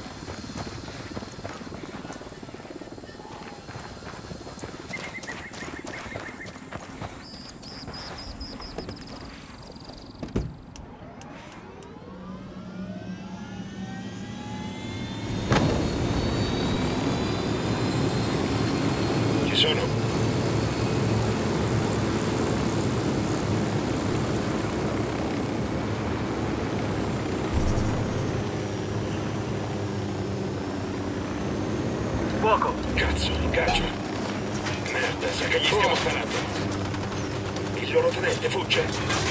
Ci sono. Fuoco! Cazzo, incaccio. Merda, sa che gli stiamo sparando. Il loro tenente fugge.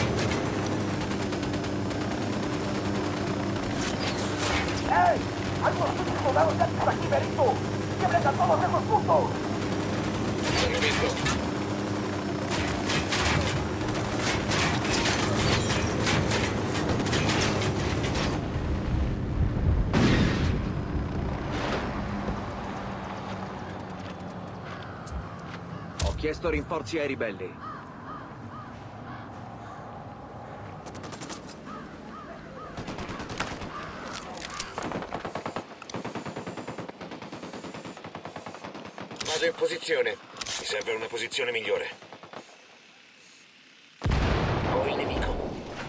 ¡Ey! ¡Algunos de tus soldados ya están aquí, Berito! ¡Quiebren a todos esos puntos! L'ho visto. Ho chiesto rinforzi ai ribelli. Vado in posizione. Mi serve una posizione migliore. Ho il nemico.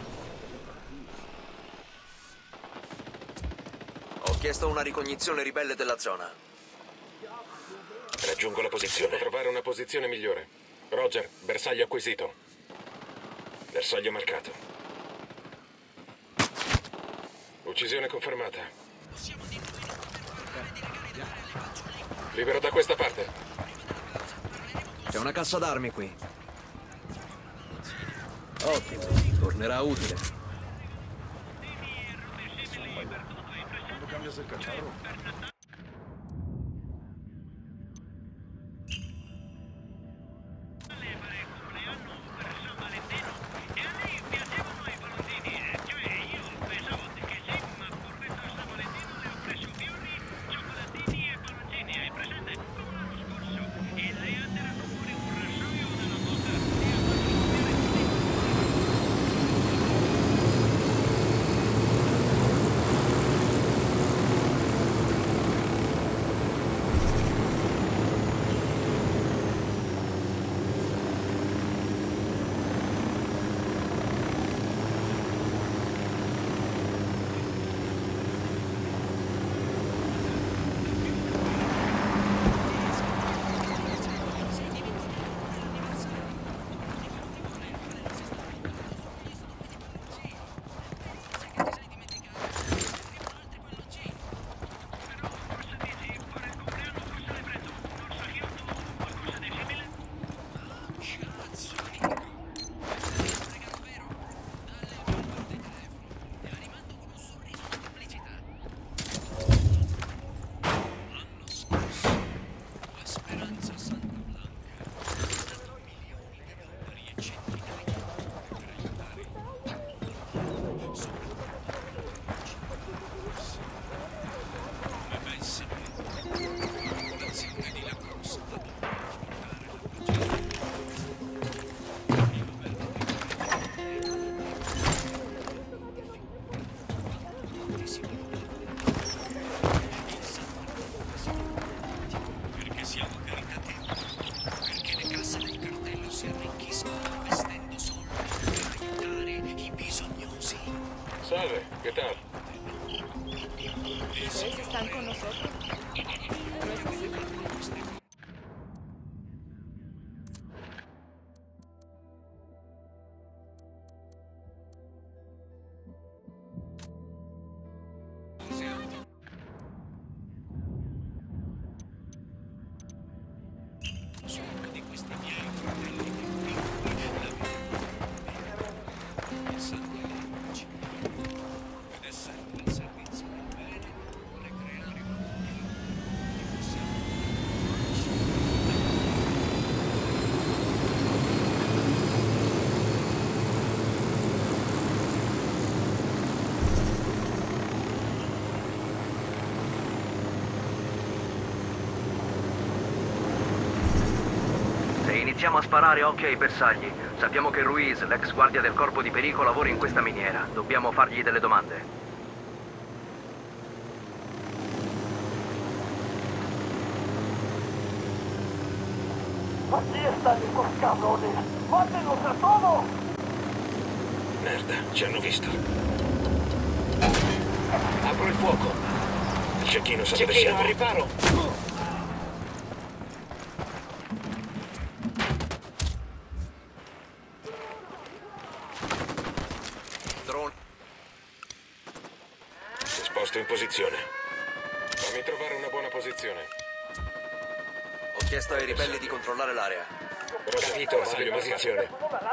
Ho chiesto una ricognizione ribelle della zona. Raggiungo la posizione. Devo trovare una posizione migliore. Roger, bersaglio acquisito. Bersaglio marcato. Uccisione confermata. Libero da questa parte. C'è una cassa d'armi qui. Ottimo, tornerà utile. ¿Cuándo cambias el cacharro? Salve, ¿qué tal? ¿Ustedes están con nosotros? ¿No es así? Sono uno di questi miei fratelli. iniziamo a sparare occhi ai bersagli. Sappiamo che Ruiz, l'ex guardia del corpo di Perico, lavora in questa miniera. Dobbiamo fargli delle domande. Aquí están estos cabrones. ¡Mátenlos a todos! Merda, ci hanno visto. Apro il fuoco. Il cecchino sa dove siamo. Cecchino, al riparo. Drone. Si sposto in posizione. Fammi trovare una buona posizione. Ho chiesto ai ribelli di controllare l'area. Capito, vado in posizione.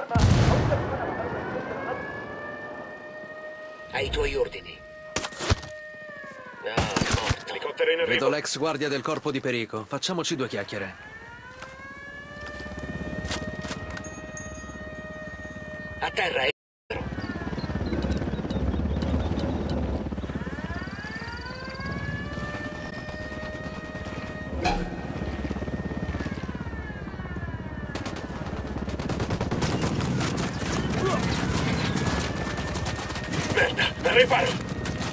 Ai tuoi ordini. Ah, morto. Elicottero in arrivo. Vedo l'ex guardia del corpo di Perico. Facciamoci due chiacchiere. A terra, eh. Merda, al riparo.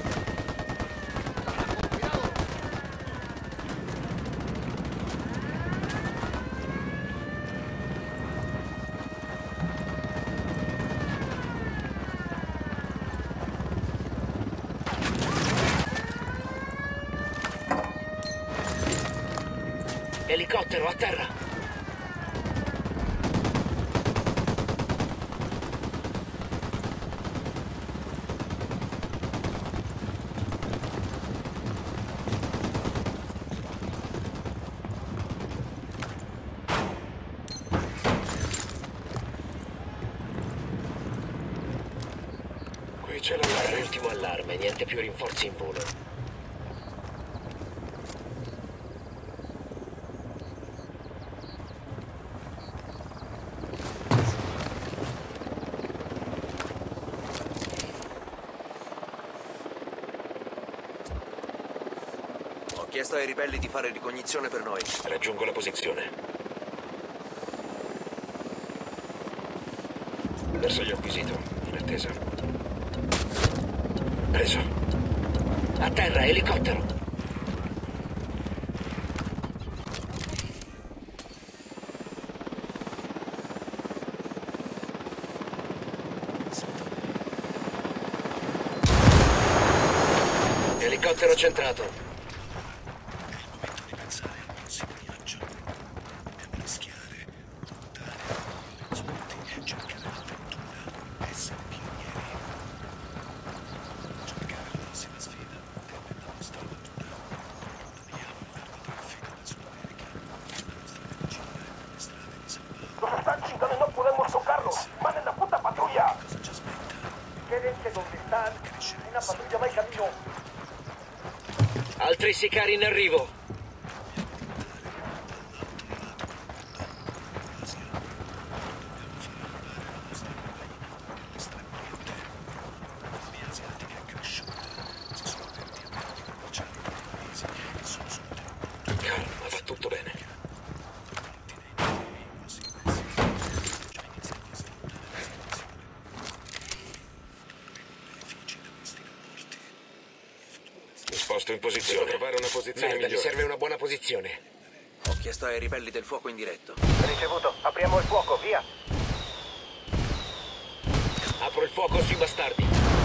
Elicottero, a terra. Qui c'è l'allarme. L'ultimo allarme, niente più rinforzi in volo. Ho chiesto ai ribelli di fare ricognizione per noi. Raggiungo la posizione. Bersaglio acquisito. In attesa. Preso. A terra, elicottero. Elicottero centrato. ¡Nos están chingando y no podemos tocarlos! ¡Manden la puta patrulla! Quédense donde están. Una patrulla va en camino. Altri sicari in arrivo. Calma, va tutto bene. Mi sposto in posizione. Devo trovare una posizione Merda, mi migliore. serve una buona posizione. Ho chiesto ai ribelli del fuoco in diretto. Ricevuto. Apriamo il fuoco, via. Apro il fuoco sui bastardi.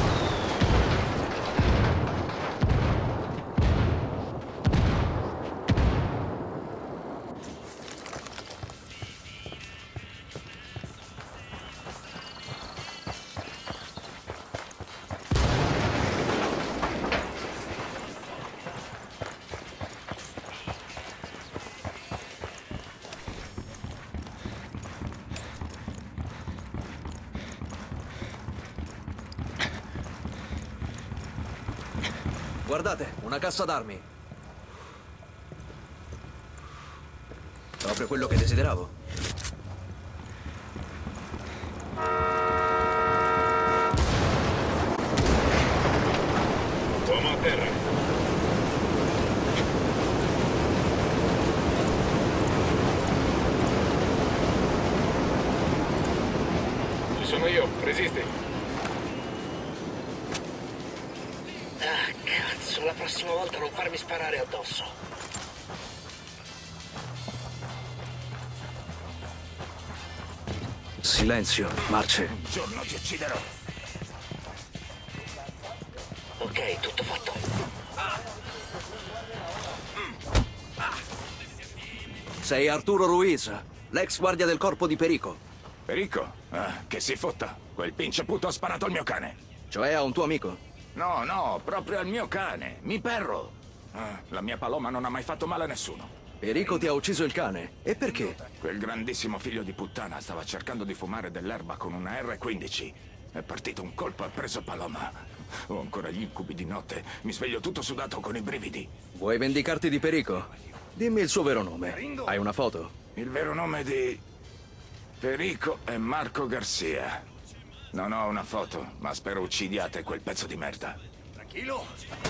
Guardate, una cassa d'armi. Proprio quello che desideravo. Uomo a terra. Sono io, resisti. Ah, cazzo, la prossima volta non farmi sparare addosso. Silenzio, Marce. Un giorno ti ucciderò. Ok, tutto fatto. Sei Arturo Ruiz, l'ex guardia del corpo di Perico. Perico? Ah, che si fotta. Quel pinche puto ha sparato al mio cane. Cioè a un tuo amico? No, no, proprio al mio cane. Mi perro. Ah, la mia paloma non ha mai fatto male a nessuno. Perico ti ha ucciso il cane. E perché? Quel grandissimo figlio di puttana stava cercando di fumare dell'erba con una erre quindici. È partito un colpo e ha preso Paloma. Ho ancora gli incubi di notte. Mi sveglio tutto sudato con i brividi. Vuoi vendicarti di Perico? Dimmi il suo vero nome. Hai una foto? Il vero nome di Perico è Marco Garcia. Non ho una foto, ma spero uccidiate quel pezzo di merda. Tranquillo.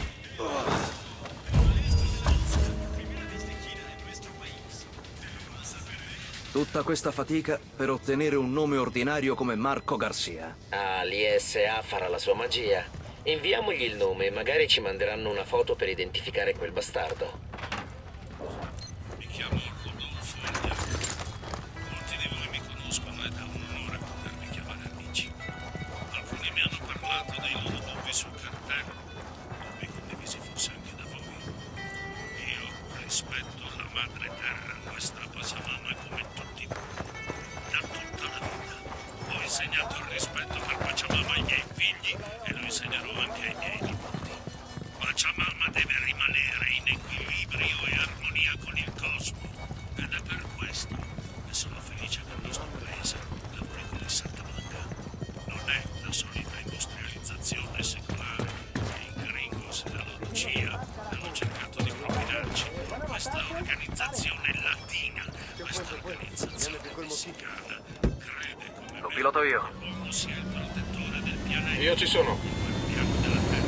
Tutta questa fatica per ottenere un nome ordinario come Marco Garcia. Ah, l'I S A farà la sua magia. Inviamogli il nome e magari ci manderanno una foto per identificare quel bastardo. Mi chiamo Rodolfo Agnello. Molti di voi mi conoscono ed è un onore potermi chiamare amici. Alcuni mi hanno parlato dei loro dubbi sul cartello, dubbi condivisi forse anche da voi. Io rispetto la madre terra, nostra Pachamama, come tutti voi, da tutta la vita. Ho insegnato il rispetto per Pachamama ai miei figli e lo insegnerò anche ai miei nipoti. Pachamama deve rimanere in equilibrio e armonia con il cosmo. Ed è per questo che sono felice che il nostro paese lavori con il Santa Blanca. Non è la solita industrializzazione secolare che i gringos e la loro C I A hanno cercato di propinarci. Questa organizzazione latina, questa organizzazione messicana, crede come Lo piloto io. l'uomo sia il protettore del pianeta. Io ci sono. Quel piano della Terra.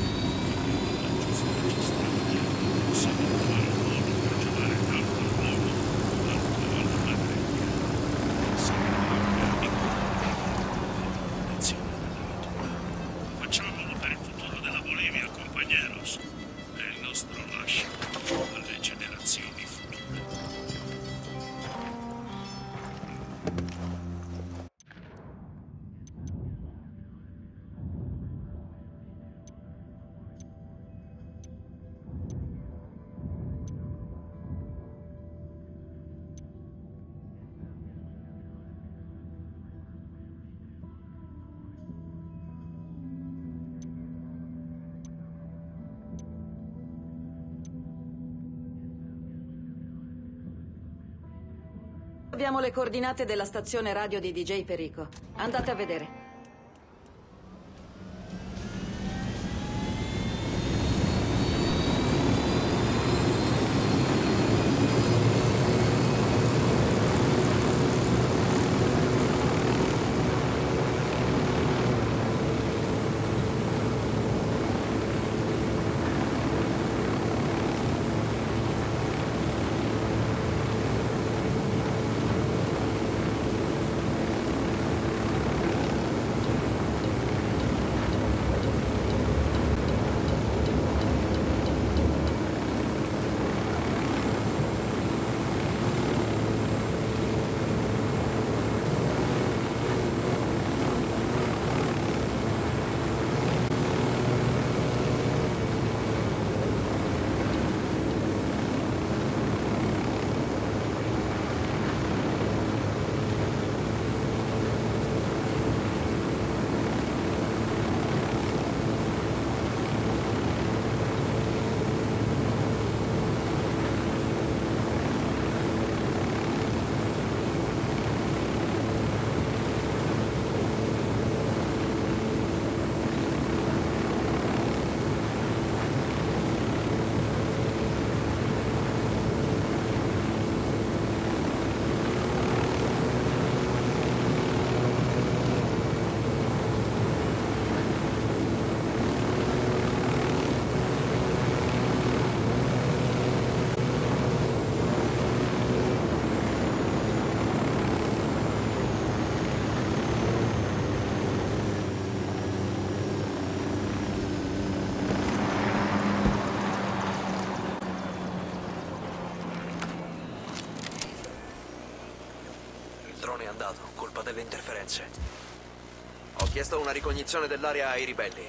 Facciamolo per il futuro della Bolivia, compañeros. È il nostro lascio alle generazioni future. Abbiamo le coordinate della stazione radio di D J Perico. Andate a vedere. drone è andato, colpa delle interferenze. Ho chiesto una ricognizione dell'area ai ribelli.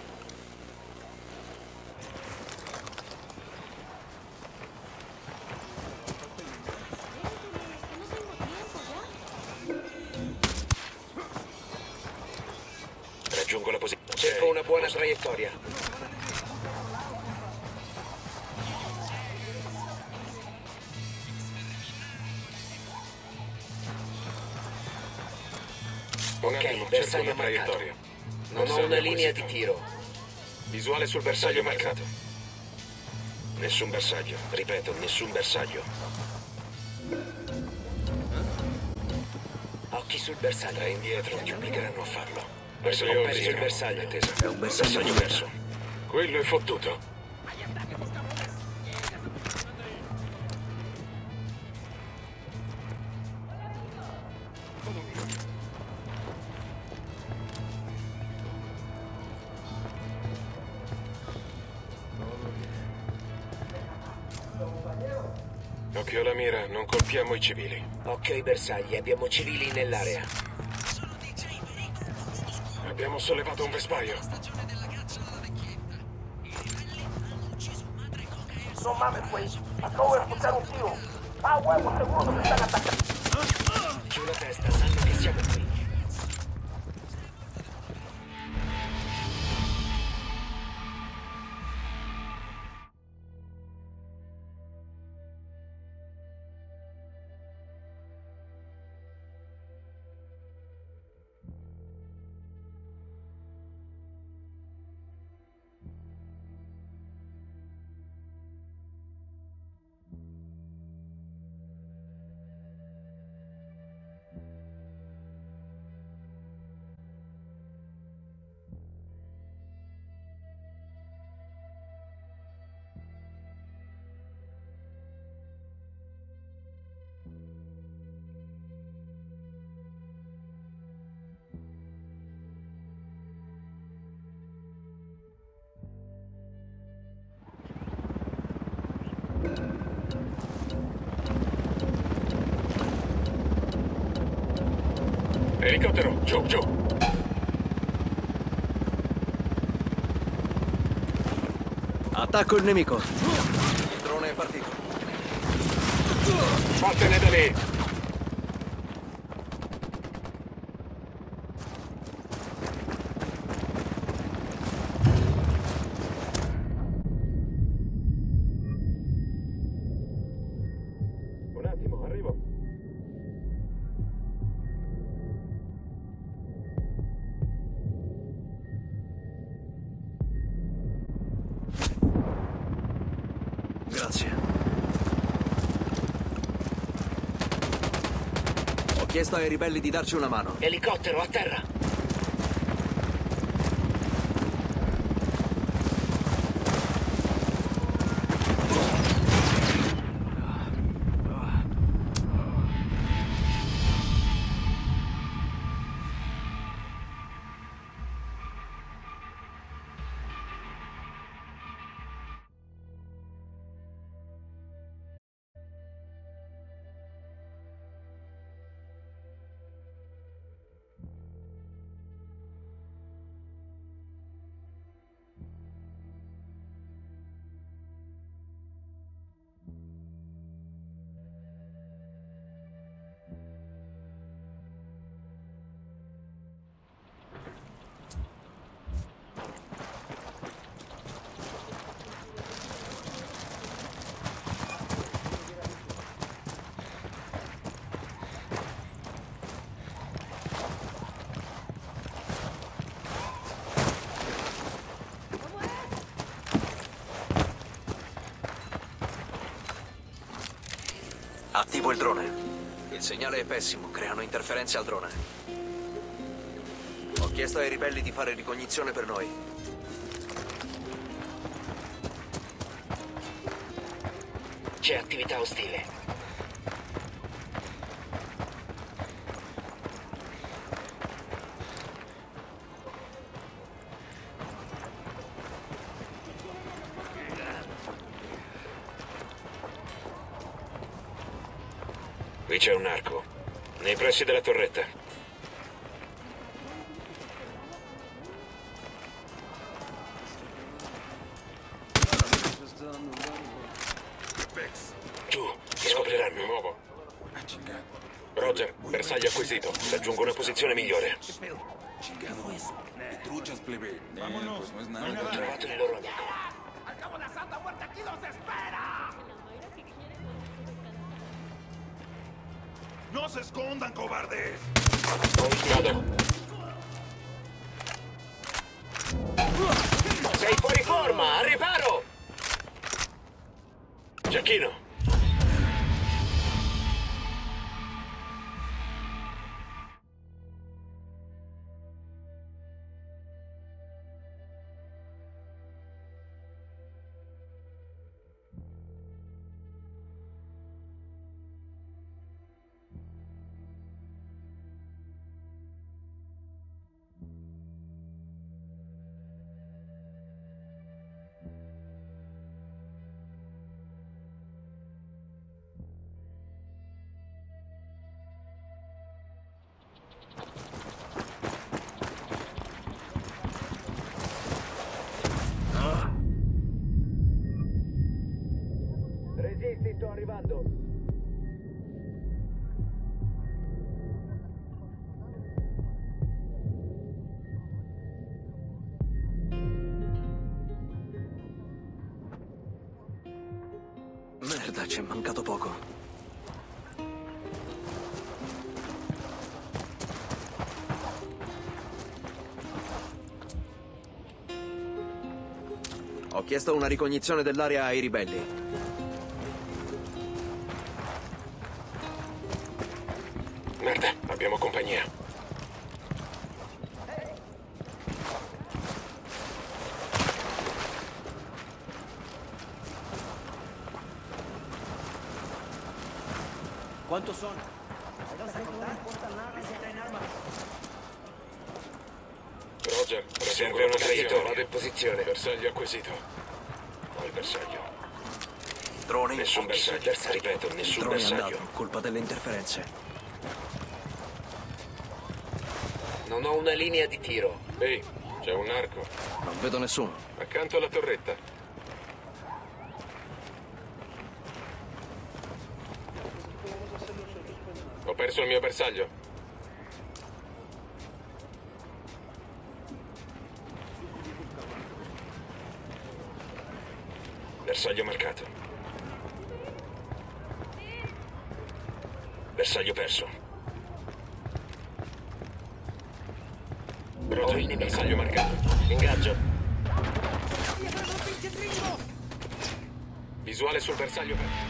Raggiungo la posizione. Cerco una buona traiettoria. Un attimo, Ok, cerco bersaglio una marcato. traiettoria. Non ho Bersaglio una linea acquisito. di tiro. Visuale sul bersaglio marcato. Nessun bersaglio. Ripeto, nessun bersaglio. Occhi sul bersaglio. Andrai indietro, ti obbligheranno a farlo. Ho Verso perso ordini, il capo. bersaglio. In attesa. È un bersaglio di perso. Quello è fottuto. Occhio alla mira, non colpiamo i civili. Ok, bersagli, abbiamo civili nell'area. Abbiamo sollevato un vespaio. No mames, güey. Acabo de escuchar un tiro. Ah, huevo, seguro que me están atacando. Giù la testa, sanno che siamo qui. Elicottero, giù, giù. Attacco il nemico. Il drone è partito. Vattene da lì. Un attimo, arrivo. Grazie. Ho chiesto ai ribelli di darci una mano. Elicottero, a terra. Attivo il drone. Il segnale è pessimo, creano interferenze al drone. Ho chiesto ai ribelli di fare ricognizione per noi. C'è attività ostile. Qui c'è un arco. Nei pressi della torretta. Giù, ti scopriranno. Di nuovo. Roger, bersaglio acquisito. Ti aggiungo una posizione migliore. Truchas, plebe. Vámonos. Pues no es Hanno nada. trovato il loro amico. ¡Al cabo la Santa Muerte aquí nos espera! ¡No se escondan, cobardes! Vado. Sei fuori forma, al riparo! Giacchino. Resisti, sto arrivando. Merda, ci è mancato poco. Ho chiesto una ricognizione dell'area ai ribelli. Merda, abbiamo compagnia. ¿Cuántos son? ¿Vas a contar? ¿Cuántas naves traen armas? Roger, serve una traiettoria. Vado in posizione. Bersaglio acquisito. Ho il bersaglio. Droni. Nessun bersaglio. Ripeto, Il nessun drone è bersaglio. andato, colpa delle interferenze. Non ho una linea di tiro. Ehi, c'è un arco. Non vedo nessuno. Accanto alla torretta. Ho perso il mio bersaglio. Bersaglio marcato. Bersaglio perso. Ho il nemico. Bersaglio marcato. Ingaggio. Visuale sul bersaglio perso.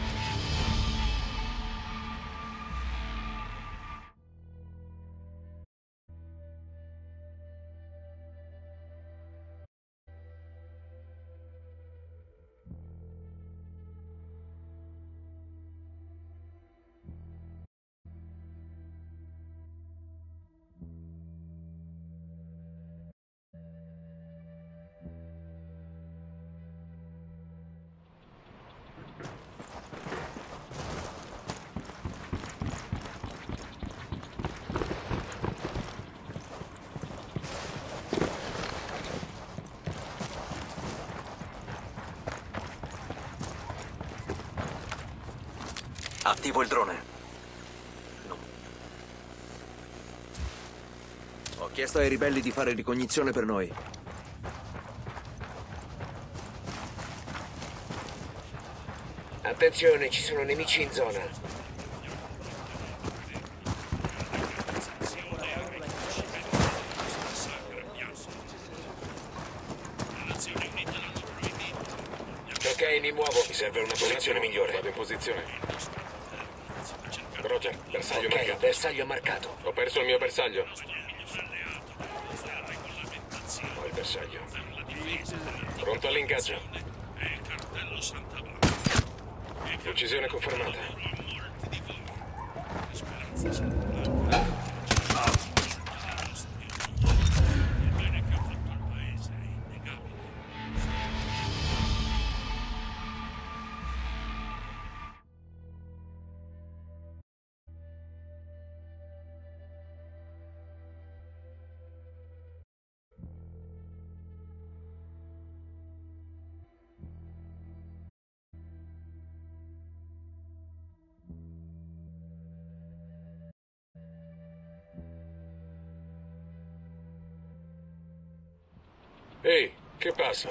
Attivo il drone. No. Ho chiesto ai ribelli di fare ricognizione per noi. Attenzione, ci sono nemici in zona. Ok, mi muovo. Mi serve una posizione migliore. Vado in posizione. Roger, bersaglio Ok, marcato. bersaglio marcato. Ho perso il mio bersaglio. Ho il bersaglio. Pronto all'ingaggio. Uccisione confermata. Ehi, che passa?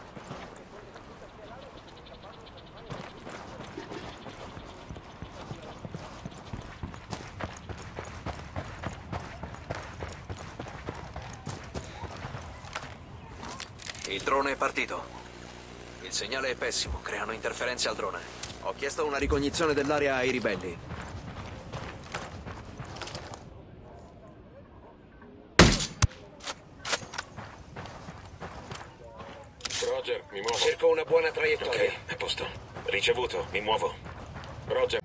Il drone è partito. Il segnale è pessimo, creano interferenze al drone. Ho chiesto una ricognizione dell'area ai ribelli. Roger, mi muovo. Cerco una buona traiettoria. Ok, a posto. Ricevuto, mi muovo. Roger.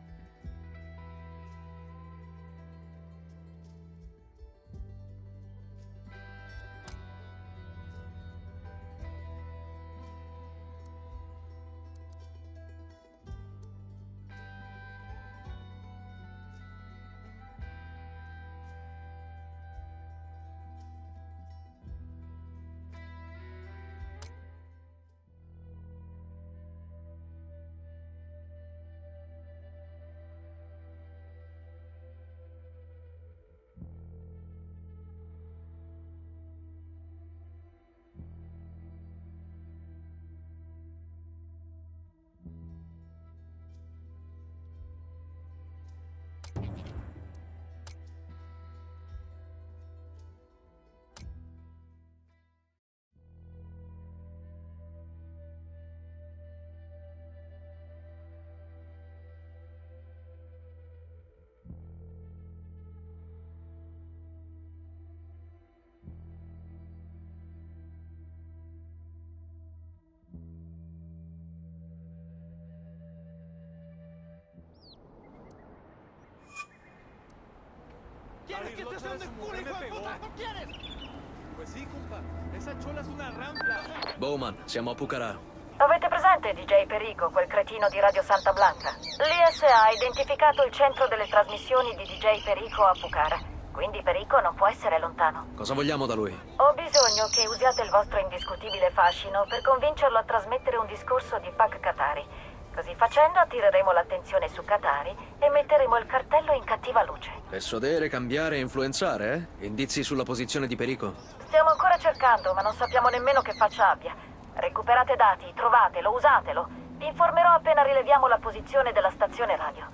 ¿Quieres que te son de culo, hijo de puta? ¿No quieres? Pues sí, compa. Esa chola es una rampla. Bowman, siamo a Pucará. Avete presente D J Perico, quel cretino di Radio Santa Blanca? L'I S A ha identificato il centro delle trasmissioni di D J Perico a Pucará. Quindi Perico non può essere lontano. Cosa vogliamo da lui? Ho bisogno che usiate il vostro indiscutibile fascino per convincerlo a trasmettere un discorso di Pak Katari. Così facendo attireremo l'attenzione su Katari e metteremo il cartello in cattiva luce. Persuadere, cambiare e influenzare, eh? Indizi sulla posizione di Perico? Stiamo ancora cercando, ma non sappiamo nemmeno che faccia abbia. Recuperate dati, trovatelo, usatelo. Vi informerò appena rileviamo la posizione della stazione radio.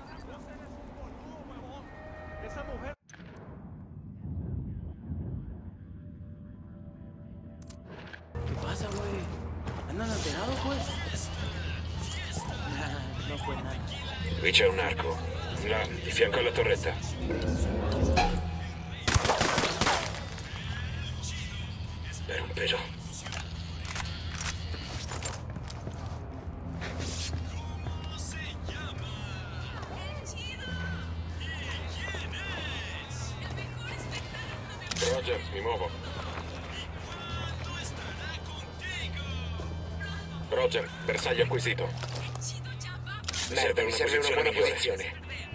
¿Qué pasa, güey? ¿Andan alterados, pues? Nah, no fue nada. Qui c'è un arco. Là, di fianco alla torretta. Per un pelo. Roger, mi muovo. Roger, bersaglio acquisito. Mi serve una serve posizione una buona migliore. posizione.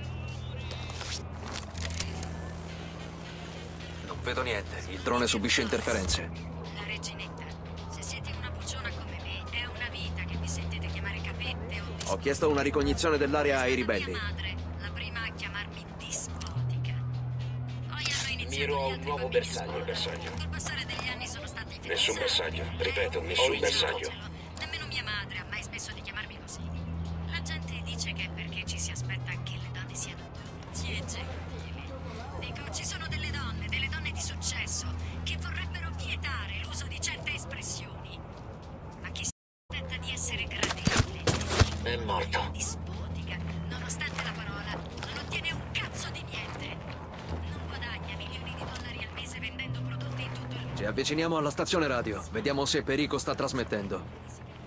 Non vedo niente. Il drone subisce interferenze. La reginetta. Se siete una bucciona come me, è una vita che vi sentite chiamare capette o Ho chiesto una ricognizione dell'area ai ribelli. madre, la prima a chiamarmi dispotica. Poi hanno iniziato Miro a gli un altri nuovo bambini bersaglio. a bersaglio. Col passare degli anni sono stati Nessun bersaglio. Ripeto, nessun bersaglio. Nemmeno mia madre ha mai smesso di chiamarmi così. La gente dice che è perché ci si aspetta che le donne siano dolci e gentili. Dico, ci sono delle donne, delle donne di successo, che vorrebbero vietare l'uso di certe espressioni. Ma chi si tenta di essere gradevole È morto. dispotica, nonostante la parola, non ottiene un cazzo di niente. Non guadagna milioni di dollari al mese vendendo prodotti in tutto il mondo. Ci avviciniamo alla stazione radio. Vediamo se Perico sta trasmettendo.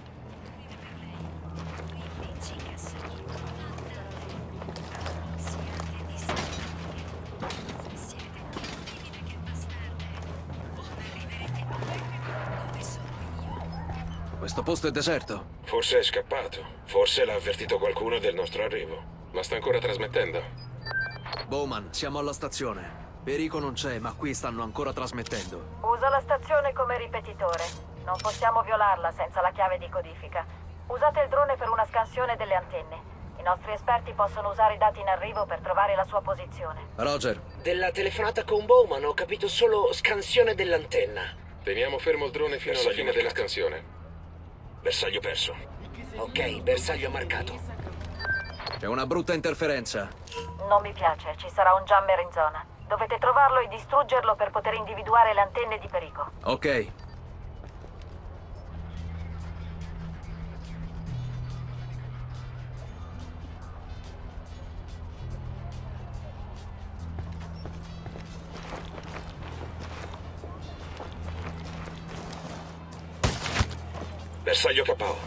Questo posto è deserto. Forse è scappato. Forse l'ha avvertito qualcuno del nostro arrivo. Ma sta ancora trasmettendo. Bowman, siamo alla stazione. Perico non c'è, ma qui stanno ancora trasmettendo. Usa la stazione come ripetitore. Non possiamo violarla senza la chiave di codifica. Usate il drone per una scansione delle antenne. I nostri esperti possono usare i dati in arrivo per trovare la sua posizione. Roger. Della telefonata con Bowman ho capito solo scansione dell'antenna. Teniamo fermo il drone fino alla fine della scansione. Bersaglio perso. Ok, bersaglio marcato. C'è una brutta interferenza. Non mi piace, ci sarà un jammer in zona. Dovete trovarlo e distruggerlo per poter individuare le antenne di Perico. Ok. Bersaglio K O.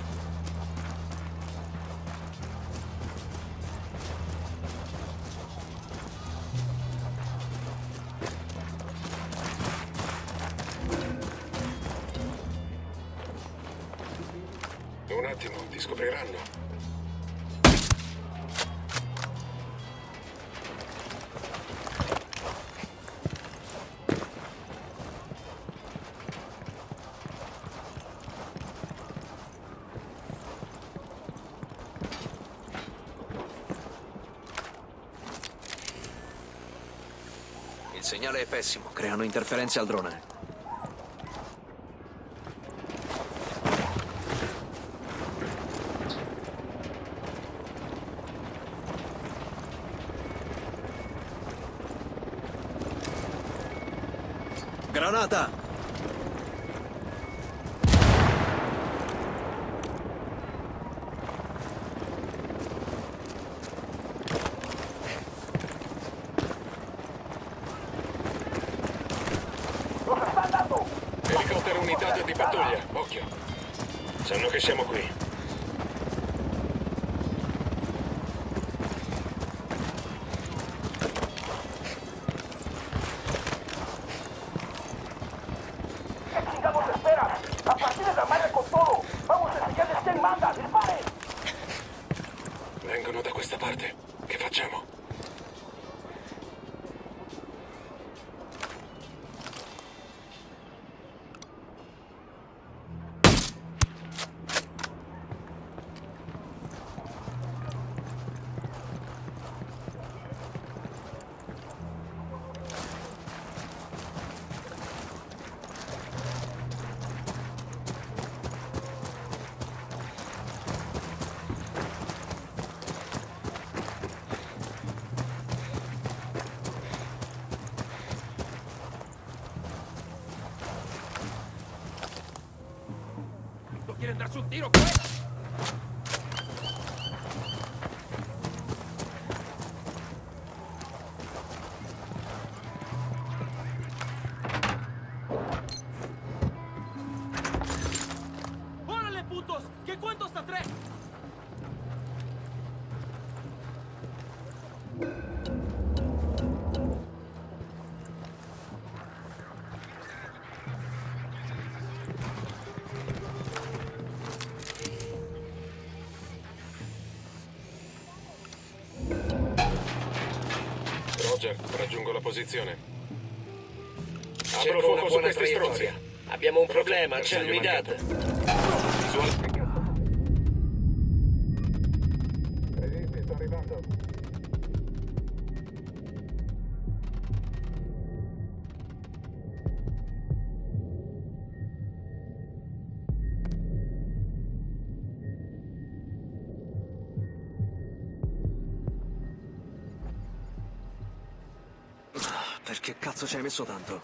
Un attimo, ti scopriranno. Il segnale è pessimo, creano interferenze al drone. Granata! Elicottero unità di pattuglia, occhio. Sanno che siamo qui. Vengono da questa parte. Che facciamo? ¿Quieren darse un tiro, pues? ¡Órale, putos! ¿Qué cuento hasta tres? Roger, raggiungo la posizione. Cerco Apro una fuoco su buona questi traiettoria. stronzi. Abbiamo un Roger, problema, c'è bersaglio l'unità. Visual. Resisti, sto arrivando. Perché cazzo ci hai messo tanto?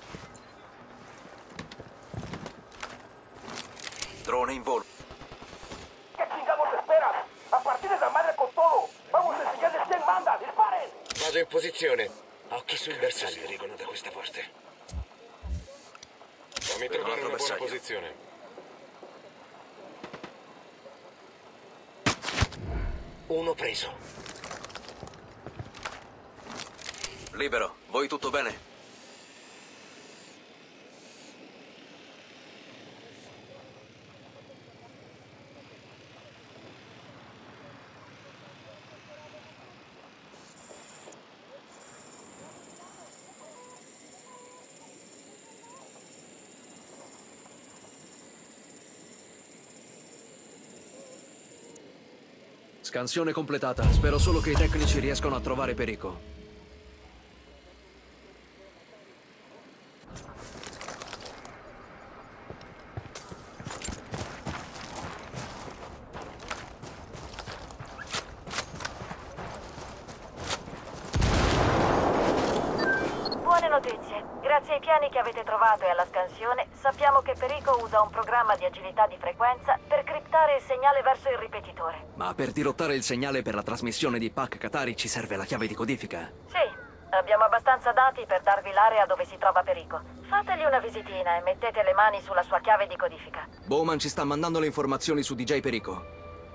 Drone in volo. ¿Qué chingados esperas? A partir de la madre con todo. Vamos a enseñarles quién manda. ¡Disparen! Vado in posizione. Occhi sul bersaglio. Arrivano da questa parte. Fammi trovare una buona posizione. Uno preso. Libero, voi tutto bene? Scansione completata. Spero solo che i tecnici riescano a trovare Perico. buone notizie. Grazie ai piani che avete trovato e alla scansione, sappiamo che Perico usa un programma di agilità di frequenza per criptare il segnale verso il ripetitore. Ma per dirottare il segnale per la trasmissione di Pak Katari ci serve la chiave di codifica? Sì, abbiamo abbastanza dati per darvi l'area dove si trova Perico. Fategli una visitina e mettete le mani sulla sua chiave di codifica. Bowman ci sta mandando le informazioni su D J Perico.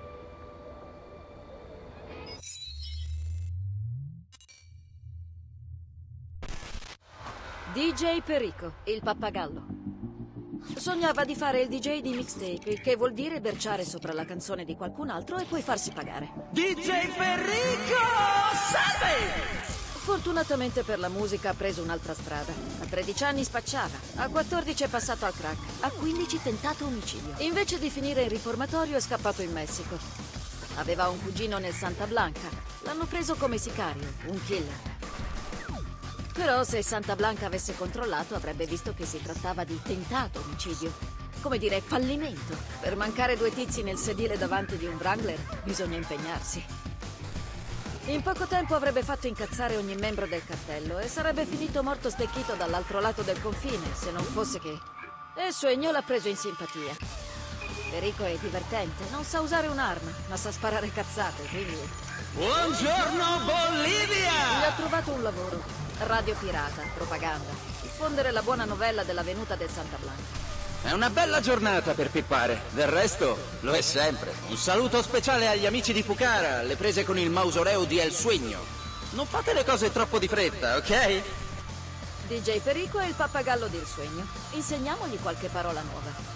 D J Perico, il pappagallo. Sognava di fare il D J di mixtape, il che vuol dire berciare sopra la canzone di qualcun altro e poi farsi pagare. D J Perico! Salve! Fortunatamente per la musica ha preso un'altra strada. A tredici anni spacciava, a quattordici è passato al crack, a quindici tentato omicidio. Invece di finire in riformatorio è scappato in Messico. Aveva un cugino nel Santa Blanca. L'hanno preso come sicario, un killer. Però se Santa Blanca avesse controllato avrebbe visto che si trattava di tentato omicidio. Come dire, fallimento. Per mancare due tizi nel sedile davanti di un Wrangler bisogna impegnarsi. In poco tempo avrebbe fatto incazzare ogni membro del cartello e sarebbe finito morto stecchito dall'altro lato del confine, se non fosse che... E il Sueño l'ha preso in simpatia. Perico è divertente, non sa usare un'arma, ma sa sparare cazzate, quindi... Buongiorno Bolivia! Gli ha trovato un lavoro. Radio pirata, propaganda. Diffondere la buona novella della venuta del Santa Blanca. È una bella giornata per pippare, del resto lo è sempre. Un saluto speciale agli amici di Fucara, alle prese con il mausoleo di El Sueño. Non fate le cose troppo di fretta, ok? D J Perico è il pappagallo del Sueño. Insegniamogli qualche parola nuova.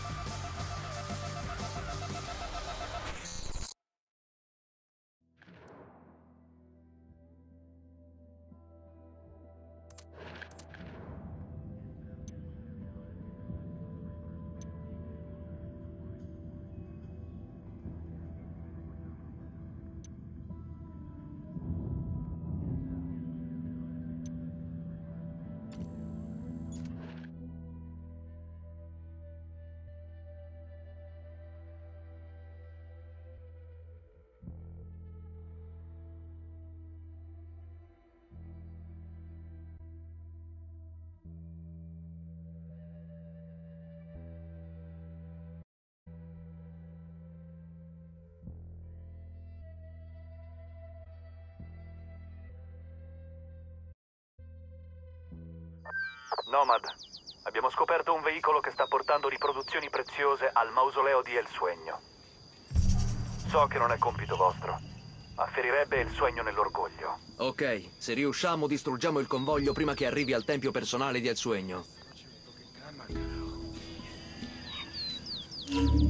Nomad, abbiamo scoperto un veicolo che sta portando riproduzioni preziose al mausoleo di El Sueño. So che non è compito vostro, ma ferirebbe il Sueño nell'orgoglio. Ok, se riusciamo distruggiamo il convoglio prima che arrivi al tempio personale di El Sueño.